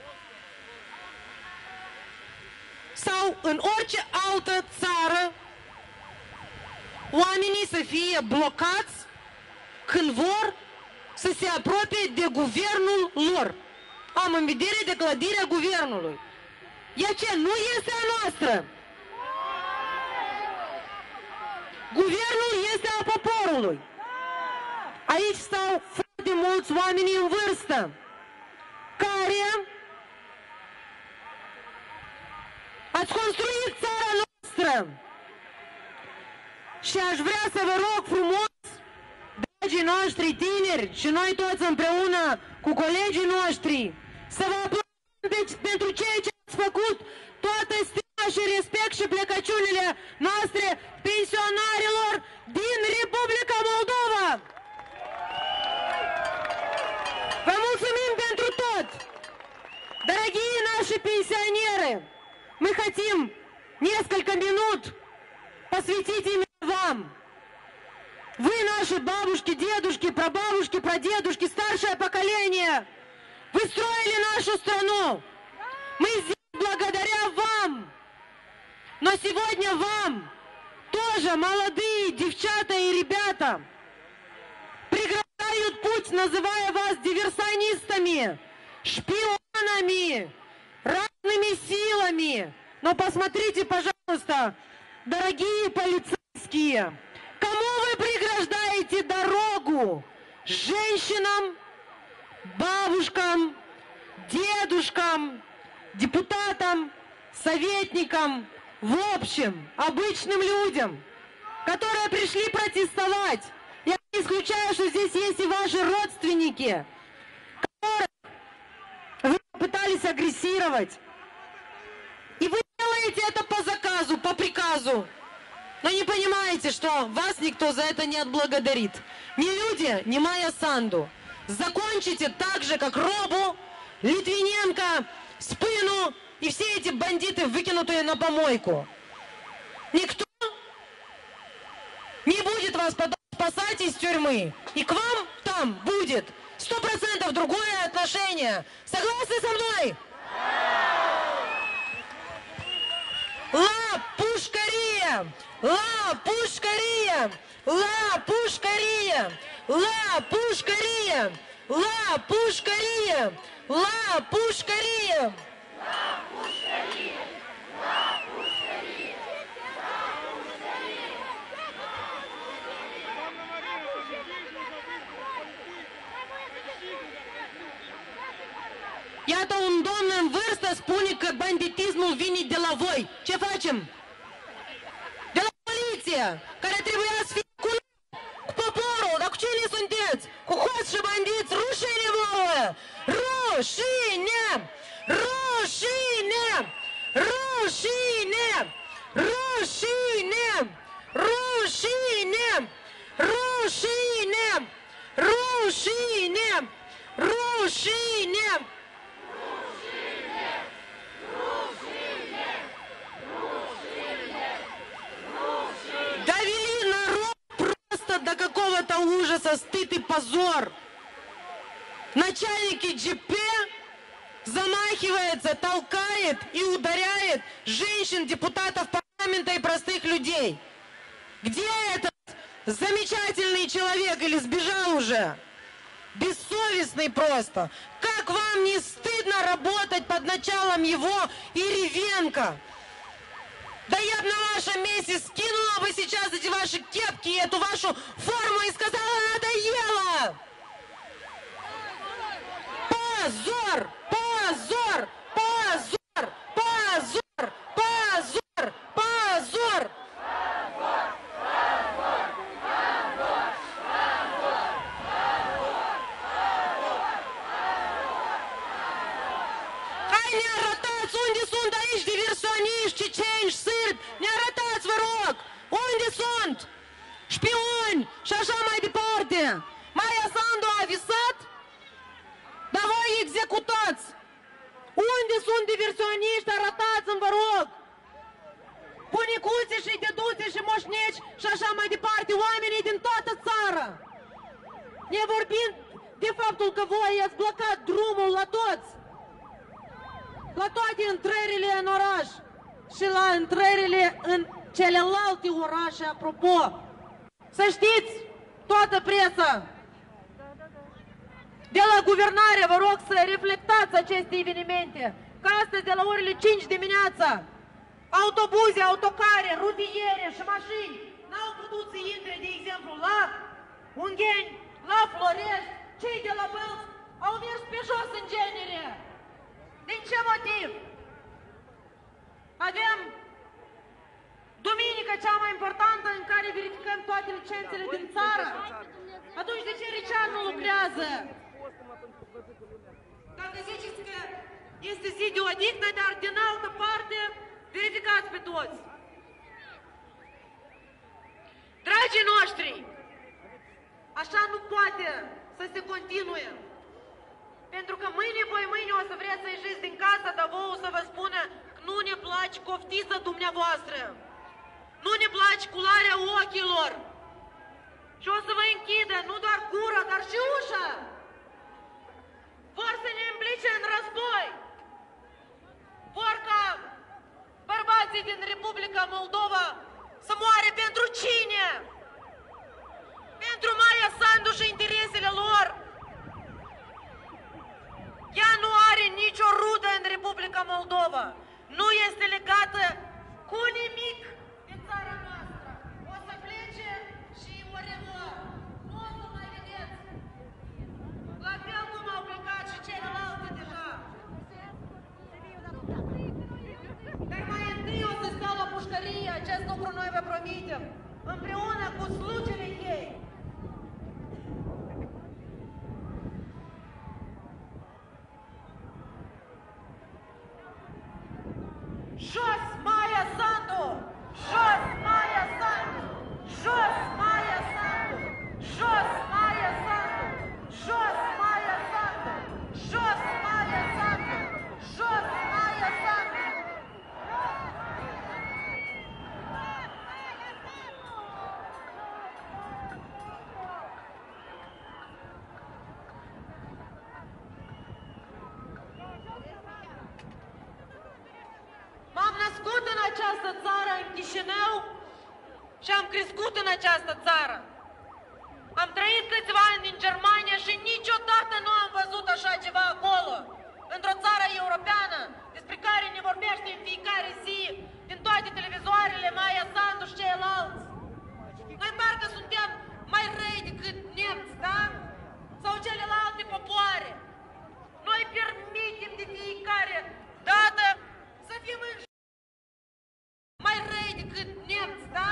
sau în orice altă țară, oamenii să fie blocați când vor să se apropie de guvernul lor? Am în vedere de clădirea guvernului. Ea ce? Nu este a noastră. Guvernul este a poporului. Aici stau foarte mulți oameni în vârstă care ați construit țara noastră. Și aș vrea să vă rog frumos, dragii noștri tineri și noi toți împreună cu colegii noștri, să vă aplaudăm pentru ceea ce ați făcut, toată stima și respect și plecăciunile noastre pensionarilor din Republica Moldova. Vă mulțumim pentru tot! Дорогие наши пенсионеры, мы хотим несколько минут посвятить именно вам. Вы наши бабушки, дедушки, прабабушки, прадедушки, старшее поколение. Вы строили нашу страну. Мы здесь благодаря вам. Но сегодня вам тоже молодые девчата и ребята преграждают путь, называя вас диверсионистами, шпионами, разными силами. Но посмотрите, пожалуйста, дорогие полицейские, кому вы преграждаете дорогу? Женщинам, бабушкам, дедушкам, депутатам, советникам, в общем, обычным людям, которые пришли протестовать. Я не исключаю, что здесь есть и ваши родственники, которых вы пытались агрессировать. И вы делаете это по заказу, по приказу. Но не понимаете, что вас никто за это не отблагодарит. Ни люди, ни Майя Санду. Закончите так же, как Робу, Литвиненко, Спину и все эти бандиты, выкинутые на помойку. Никто не будет вас потом спасать из тюрьмы. И к вам там будет 100% другое отношение. Согласны со мной? Ла Пушкария! Ла Пушкария! Ла Пушкария! Ла Пушкария! Ла Пушкария! Ла Пушкария! Iată un domn în vârstă spune că banditismul vine de la voi. Ce facem? De la poliție, care trebuia să fie cu noi, cu poporul. Dar cu cine sunteți? Cu hoți și bandiți. Rușine vouă! Rușine! Rușine! Rușine! Rușine! Rușine! Rușine! Rușine! Rușine! Довели народ просто до какого-то ужаса, стыд и позор. Начальники ДЖП, замахи замахивается, толкает и ударяет женщин, депутатов парламента и простых людей. Где этот замечательный человек или сбежал уже? Бессовестный просто. Как вам не стыдно работать под началом его и Ревенко? Да я бы на вашем месте скинула бы сейчас эти ваши кепки и эту вашу форму и сказала: надоело! Позор! Позор! Позор! Позор! Позор! Позор! Hai ne arătați unde sunt aici diversioniști, ceceni, sârbi, ne arătați, vă rog, unde sunt? Șpioni și așa mai departe. Maia Sandu a visat, dar voi executați. Unde sunt diversioniști, arătați-mi, vă rog. Bunicuțe și deduțe și moșneci și așa mai departe, oamenii din toată țara. Ne vorbind de faptul că voi ați blocat drumul la toți. La toate intrările în oraș și la intrările în celelalte orașe, apropo. Să știți, toată presa, de la guvernare vă rog să reflectați aceste evenimente, că astăzi de la orele 5 dimineața, autobuze, autocare, rutiere și mașini n-au putut să intre, de exemplu, la Ungheni, la Florești, cei de la Bălți au mers pe jos în genere. Din ce motiv? Avem duminica cea mai importantă în care verificăm toate licențele din țară. Atunci de ce Recean nu lucrează? Dacă ziceți că este zi de odihnă, dar din altă parte verificați pe toți. Dragii noștri, așa nu poate să se continue. Pentru că mâine, poi mâine o să vreți să ieșiți din casă, dar vouă o să vă spună că nu ne place coftița dumneavoastră. Nu ne place culoarea ochilor. Și o să vă închidă nu doar gura, dar și ușa. Vor să ne implice în război. Vor ca bărbații din Republica Moldova să moare pentru cine? Pentru Maia Sandu și interesele lor. Ea nu are nicio rudă în Republica Moldova. Nu este legată cu nimic din țara noastră. O să plece și o relua. Nu o să mai vedeți. La fel cum au plecat și celelalte deja. Dar mai întâi o să stea la pușcărie, acest lucru noi vă promitem, împreună cu slugile ei. Jos Maia Sandu! Jos Maia Sandu! Jos Maia Sandu! Jos Maia Sandu! Jos Maia Sandu! Jos Maia Sandu! Jos Maia Sandu! M-am născut în această țară, în Chișinău, și am crescut în această țară. Am trăit câțiva ani din Germania și niciodată nu am văzut așa ceva acolo, într-o țară europeană, despre care ne vorbește în fiecare zi, din toate televizoarele, Maia Sandu și ceilalți. Noi parcă suntem mai răi decât nemți, da? Sau celelalte popoare. Noi permitem de fiecare dată să fim mai răi decât nemți, da?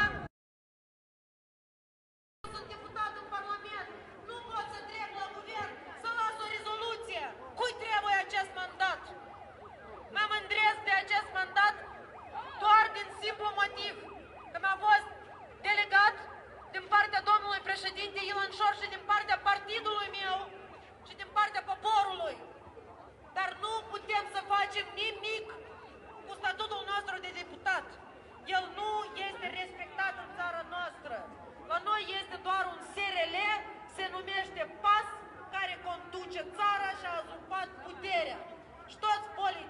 Sunt deputat în Parlament, nu pot să trec la guvern, să las o rezoluție. Cui trebuie acest mandat? Mă mândresc de acest mandat doar din simplu motiv că mi-a fost delegat din partea domnului președinte Ilan Șor și din partea partidului meu și din partea poporului. Dar nu putem să facem nimic cu statutul nostru de deputat. El nu este respectat în țara noastră. La noi este doar un SRL, se numește PAS, care conduce țara și a uzurpat puterea. Și toți politici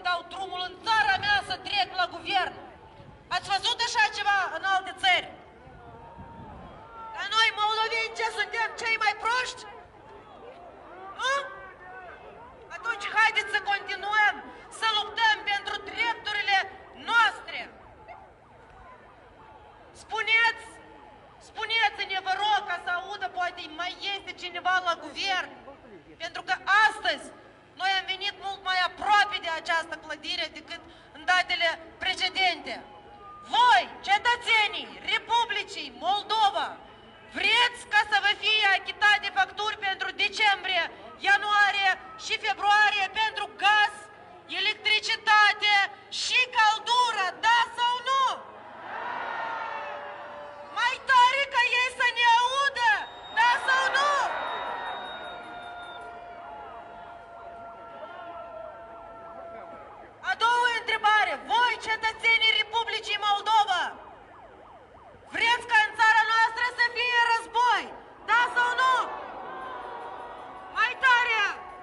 dau drumul în țara mea să trec la guvern. Ați văzut așa ceva în alte țări? Dar noi, moldoveni, ce suntem cei mai proști? Nu? Atunci haideți să continuăm să luptăm pentru drepturile noastre. Spuneți-ne, vă rog, ca să audă, poate mai este cineva la guvern. Pentru că astăzi noi am venit mult mai aproape de această clădire decât în datele precedente. Voi, cetățenii Republicii Moldova, vreți ca să vă fie achitate facturi pentru decembrie, ianuarie și februarie pentru gaz, electricitate și căldură, da sau nu? Mai tare ca ei să ne audă, da sau nu? A doua întrebare, voi, cetățenii Republicii Moldova, vreți ca în țara noastră să fie război, da sau nu? Mai tare!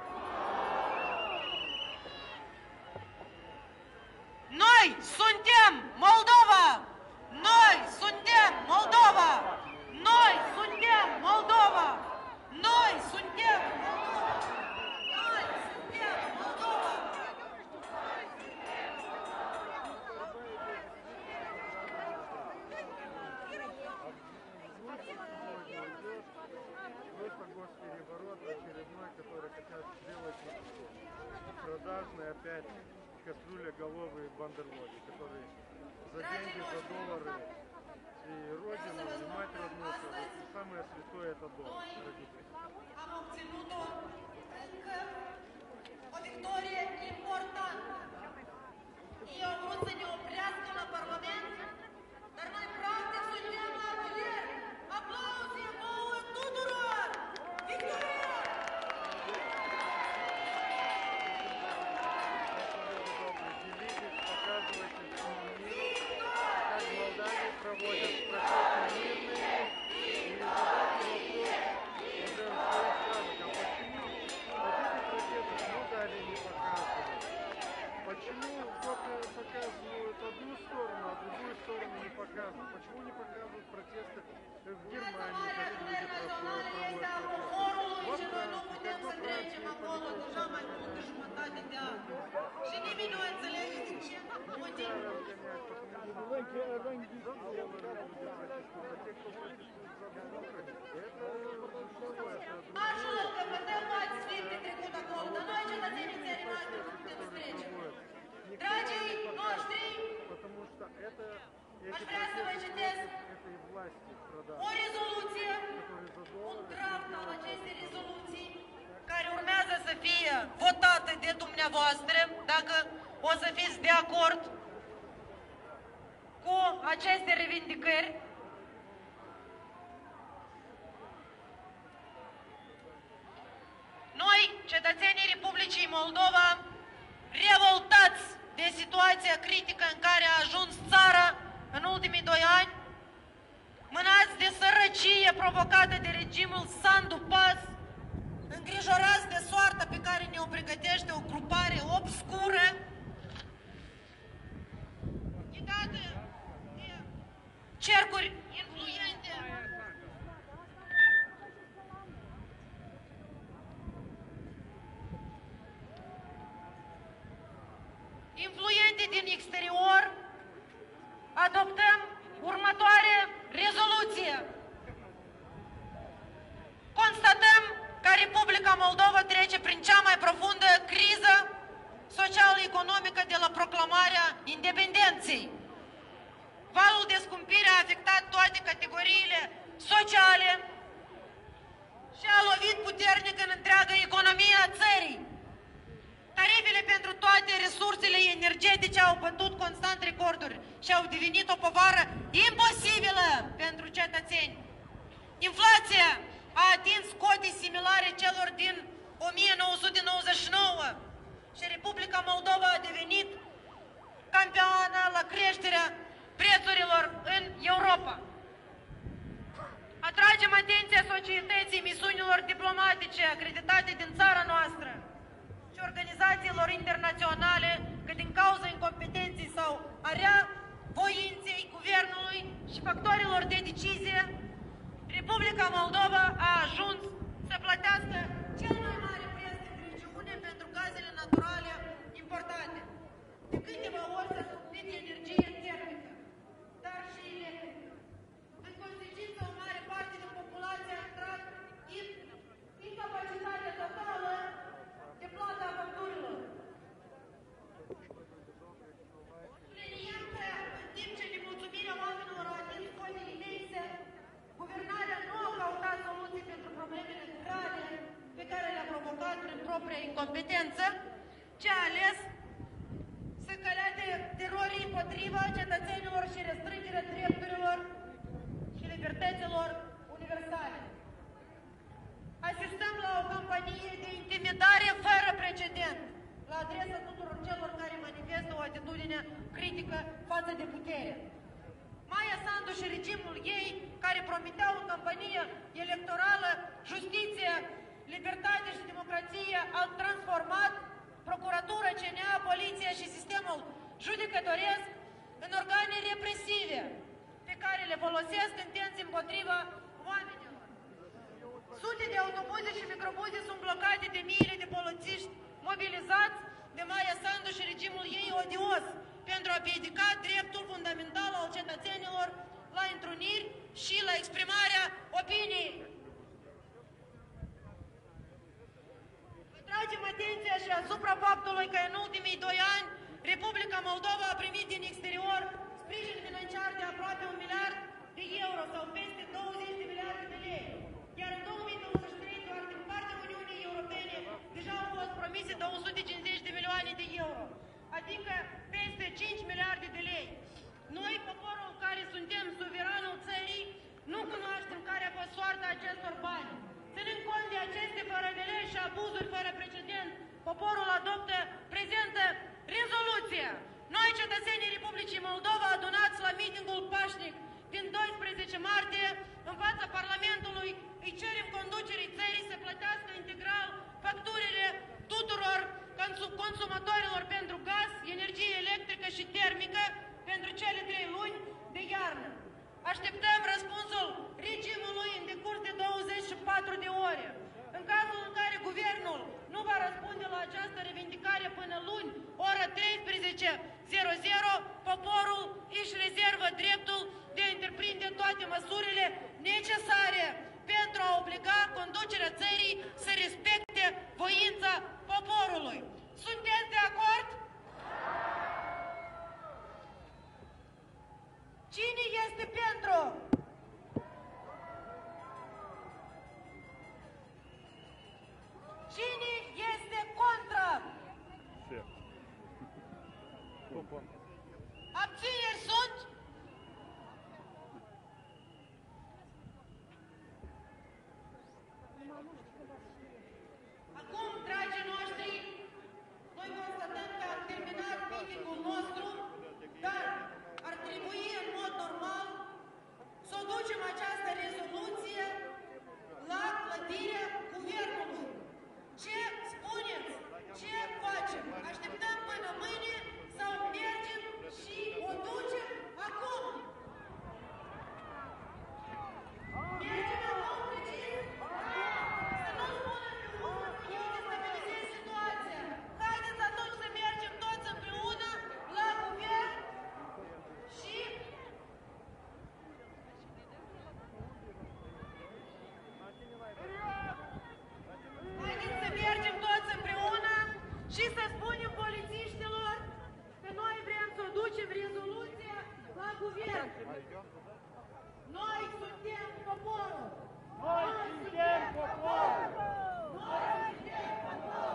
Noi suntem Moldova! Noi suntem Moldova! Noi suntem Moldova! Noi suntem Moldova! Noi suntem Moldova! Госпереворот очередной, который хотят сделать продажный опять кастрюлеголовые бандерлоги, которые за деньги, за доллары и родину, и мать родную, и самое святое это дом. Am obținut-o încă o victorie importantă. Ei au vrut să ne oprească la Parlament, dar noi practic suntem la guvern. Aplauze vouă tuturor! Victorie! Делитесь, показывайте всему миру, как в Молдавии проводят протесты мирные, и задайте вопрос уже в своих сказках, почему вот эти протесты в Молдавии не показывают? Почему только показывают одну сторону, а другую сторону не показывают? Почему не показывают протесты в Германии, как люди проводят протесты? Во Франции, как во Франции Și nimeni nu înțelege de ce motiv. Așa că putem poate fi petrecut acolo, dar noi cetățenii țării noastre nu putem să trecem. Dragii noștri, aș vrea să vă citesc o rezoluție, un draft al acestei rezoluții, care urmează să fie votată de dumneavoastră, dacă o să fiți de acord cu aceste revindicări. Noi, cetățenii Republicii Moldova, revoltați de situația critică în care a ajuns țara în ultimii 2 ani, mânați de sărăcie provocată de regimul Sandu Paz, îngrijorați de soarta pe care ne-o pregătește o grupare obscură, ghidată de cercuri influente. Influente din exterior, adoptăm următoarea rezoluție. Constatăm că Republica Moldova trece prin cea mai profundă criză social-economică de la proclamarea independenței. Valul de scumpire a afectat toate categoriile sociale și a lovit puternic în întreaga economie a țării. Tarifele pentru toate resursele energetice au bătut constant recorduri și au devenit o povară imposibilă pentru cetățeni. Inflația a atins cote similare celor din 1999 și Republica Moldova a devenit campioană la creșterea prețurilor în Europa. Atragem atenția societății, misiunilor diplomatice acreditate din țara noastră și organizațiilor internaționale că o atitudine critică față de putere. Maia Sandu și regimul ei, care promiteau în campanie electorală justiție, libertate și democrație, au transformat procuratură, CNA, poliția și sistemul judecătoresc în organe represive, pe care le folosesc intenții împotriva oamenilor. Sute de autobuze și microbuze sunt blocate de miile de polițiști mobilizați de Maia Sandu și regimul ei odios pentru a împiedica dreptul fundamental al cetățenilor la întruniri și la exprimarea opiniei. Atragem atenția și asupra faptului că în ultimii 2 ani Republica Moldova a primit din exterior sprijin financiar de aproape 1 miliard de euro sau peste 20 de miliarde de lei. Iar în 2023, doar din partea Uniunii Europene, deja au fost promise 250 de milioane de euro, adică peste 5 miliarde de lei. Noi, poporul care suntem suveranul țării, nu cunoaștem care a fost soarta acestor bani. Ținând cont de aceste fărăvelei și abuzuri fără precedent, poporul adoptă prezentă rezoluție. Noi, cetățenii Republicii Moldova, adunați la mitingul pașnic din 12 martie, în fața Parlamentului, îi cerem conducerii țării să plătească integral facturile tuturor consumatorilor pentru gaz, energie electrică și termică pentru cele 3 luni de iarnă. Așteptăm răspunsul regimului în decurs de 24 de ore. În cazul în care guvernul nu va răspunde la această revindicare până luni, ora 13:00, poporul își rezervă dreptul de a întreprinde toate măsurile necesare pentru a obliga conducerea țării să respecte voința poporului. Sunteți de acord? Cine este pentru? Cine este contra? Abțineri sunt? Acum, dragii noștri, noi constatăm că am terminat meetingul nostru, dar ar trebui în mod normal să o ducem această rezoluție la clădirea guvernului. Ce spuneți? Ce facem? Așteptăm până mâine sau mergem și o ducem acum? Mergem acum, precis? Să nu spună împreună că eu destabilizez situația. Haideți atunci să mergem toți împreună la guvern și haideți să mergem toți împreună și să spunem polițiștilor că noi vrem să ducem rezoluția la guvern. Noi suntem poporul! Noi suntem poporul! Noi suntem poporul!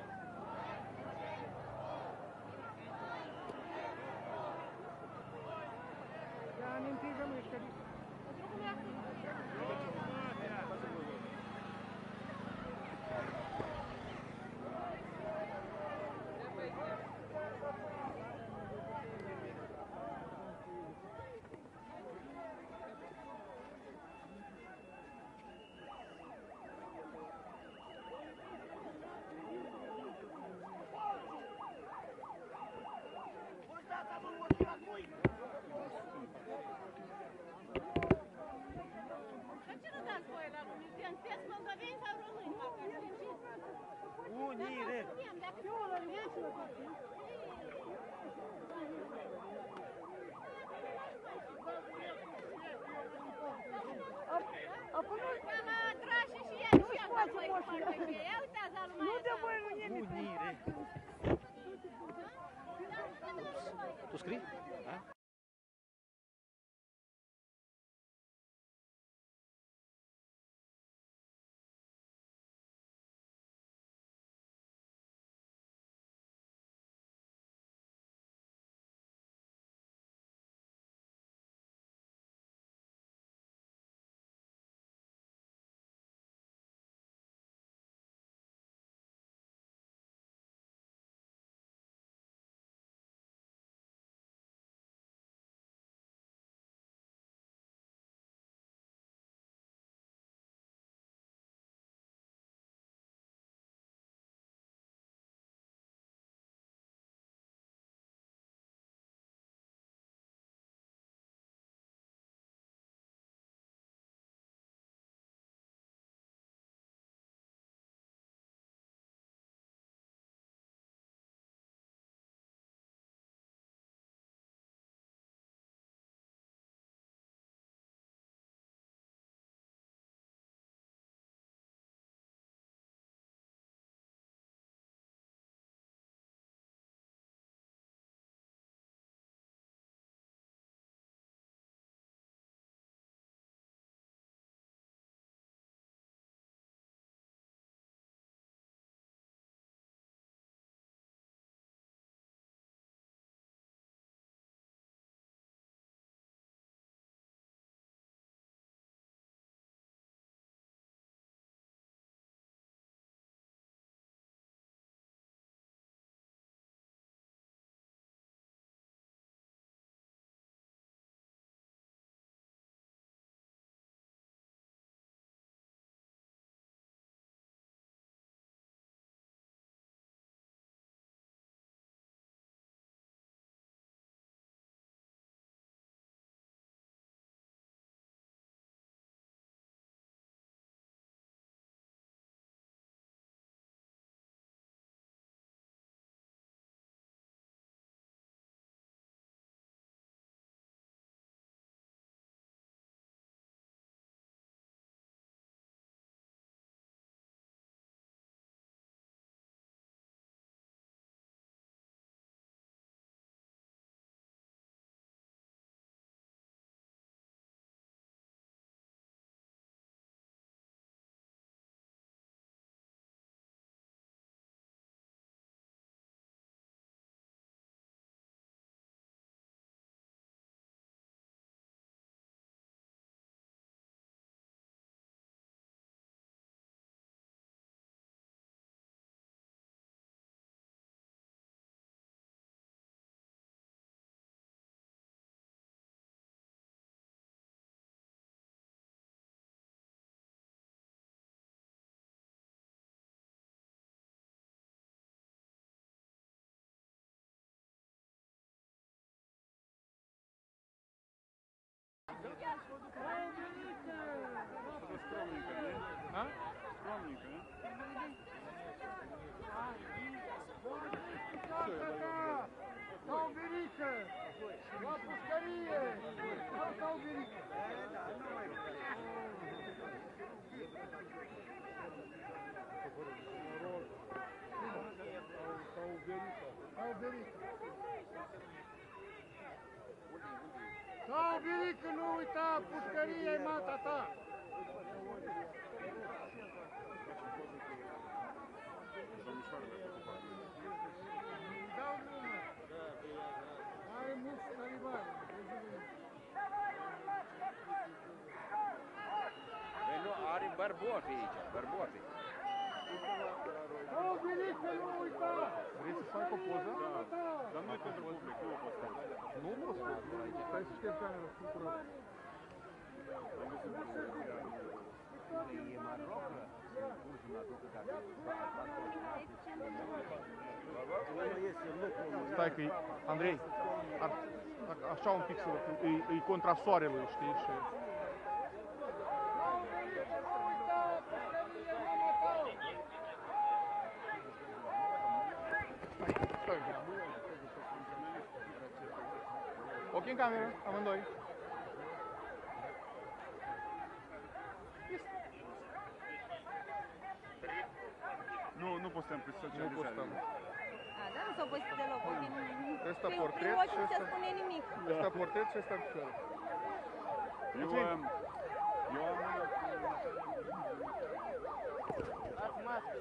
Ce nu dați voie la Comision? Sunteți moldoveni sau români? Unire! Dacă eu ăla Am atrași și el, și asta voi foarte bine. Ia uitați la lumea. Nu de voi nu nimic. Unire! Tu scrii? Sau Virică, nu uita, pușcăria e mata ta! Dau drumul! Are mulți talibani! Nu, are bărboate aici, bărboate. Sau Virică, nu uita! Vreți să fac o poză? Da. Dar nu pentru public, nu o postez. Nu postez. Stai să șterg camera, sunt curat. Stai că Andrei, așa un pic să îi contra soarelui, știi? Și... Stai. Ok în cameră, amândoi. Nu postăm pe socializare. Nu postăm. Da, nu s-au păsit deloc. Ăsta portret și nu se ăsta... spune nimic. Ăsta portret și ăsta picioare. Eu am... Dați mască.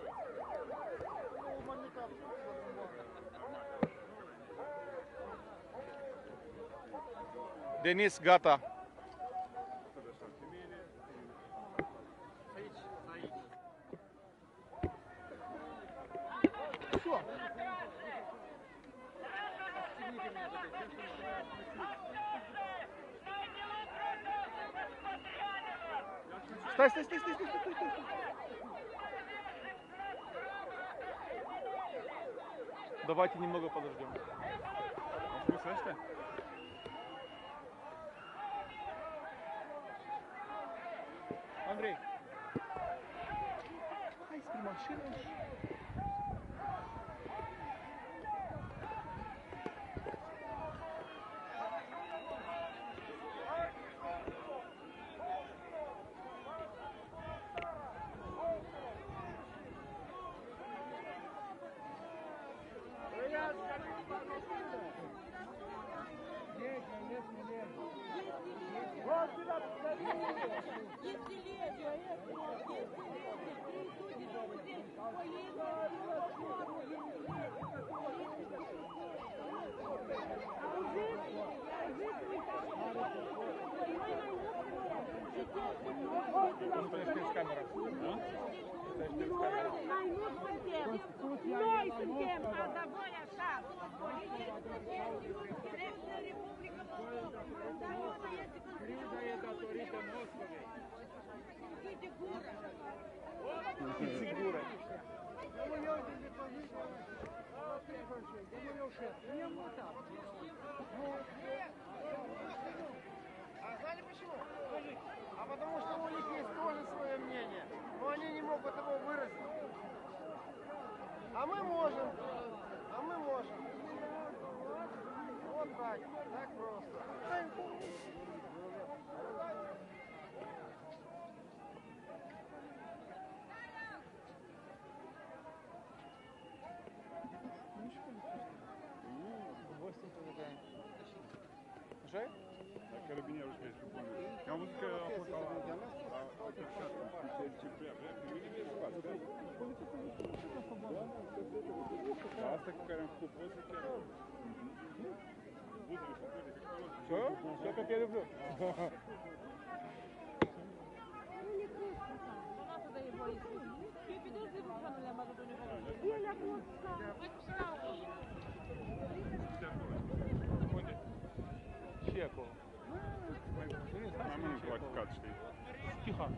Denis, gata. Stai. Давайте немного подождем. В смысле, что? Андрей. Ай, спри машину. Noi suntem, dar voi așa, Direcția Republică Moldova, mandatul este Criza e datorită Moscovei. de gură. Sigură. А знали почему? А потому что у них есть тоже свое мнение, но они не могут его выразить. А мы можем. Вот так просто. Așa e? La carabinieri ăștia este bun. Eu am văzut că a fost la cerșat, ce vrea, pe mine mi-e scoat. Dar asta cu care am făcut poză chiar... Buzele sunt bune, că acolo... Ce? Ce pe piele bleu? Unde? Și acolo. Mai mult practicat, știi? Тихо.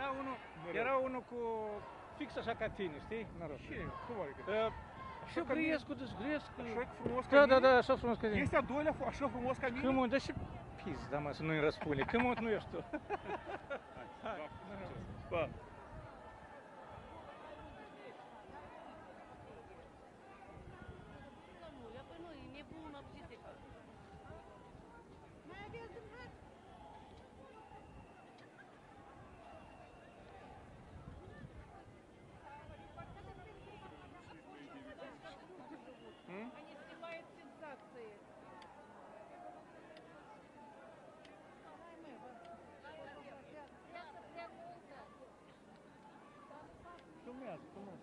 Era unul cu fix așa ca tine, știi? Ce? Cum adică? Și Grescu, Grescu. Așa frumos ca Da, mine? da, da, așa frumos ca tine. Este a doilea așa frumos ca mine? Când mă dă și pizda, mă, să nu-i răspune. Când mă nu ești tu. Pa. Filmează, filmează.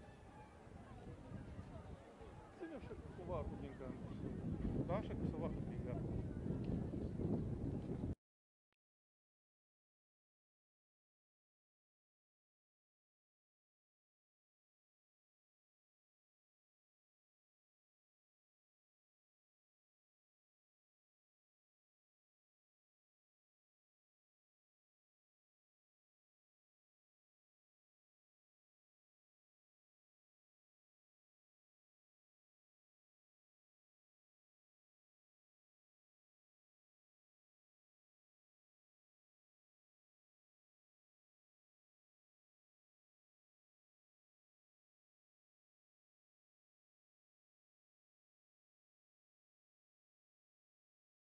Ține și cu varul din când. Da, și cu varul din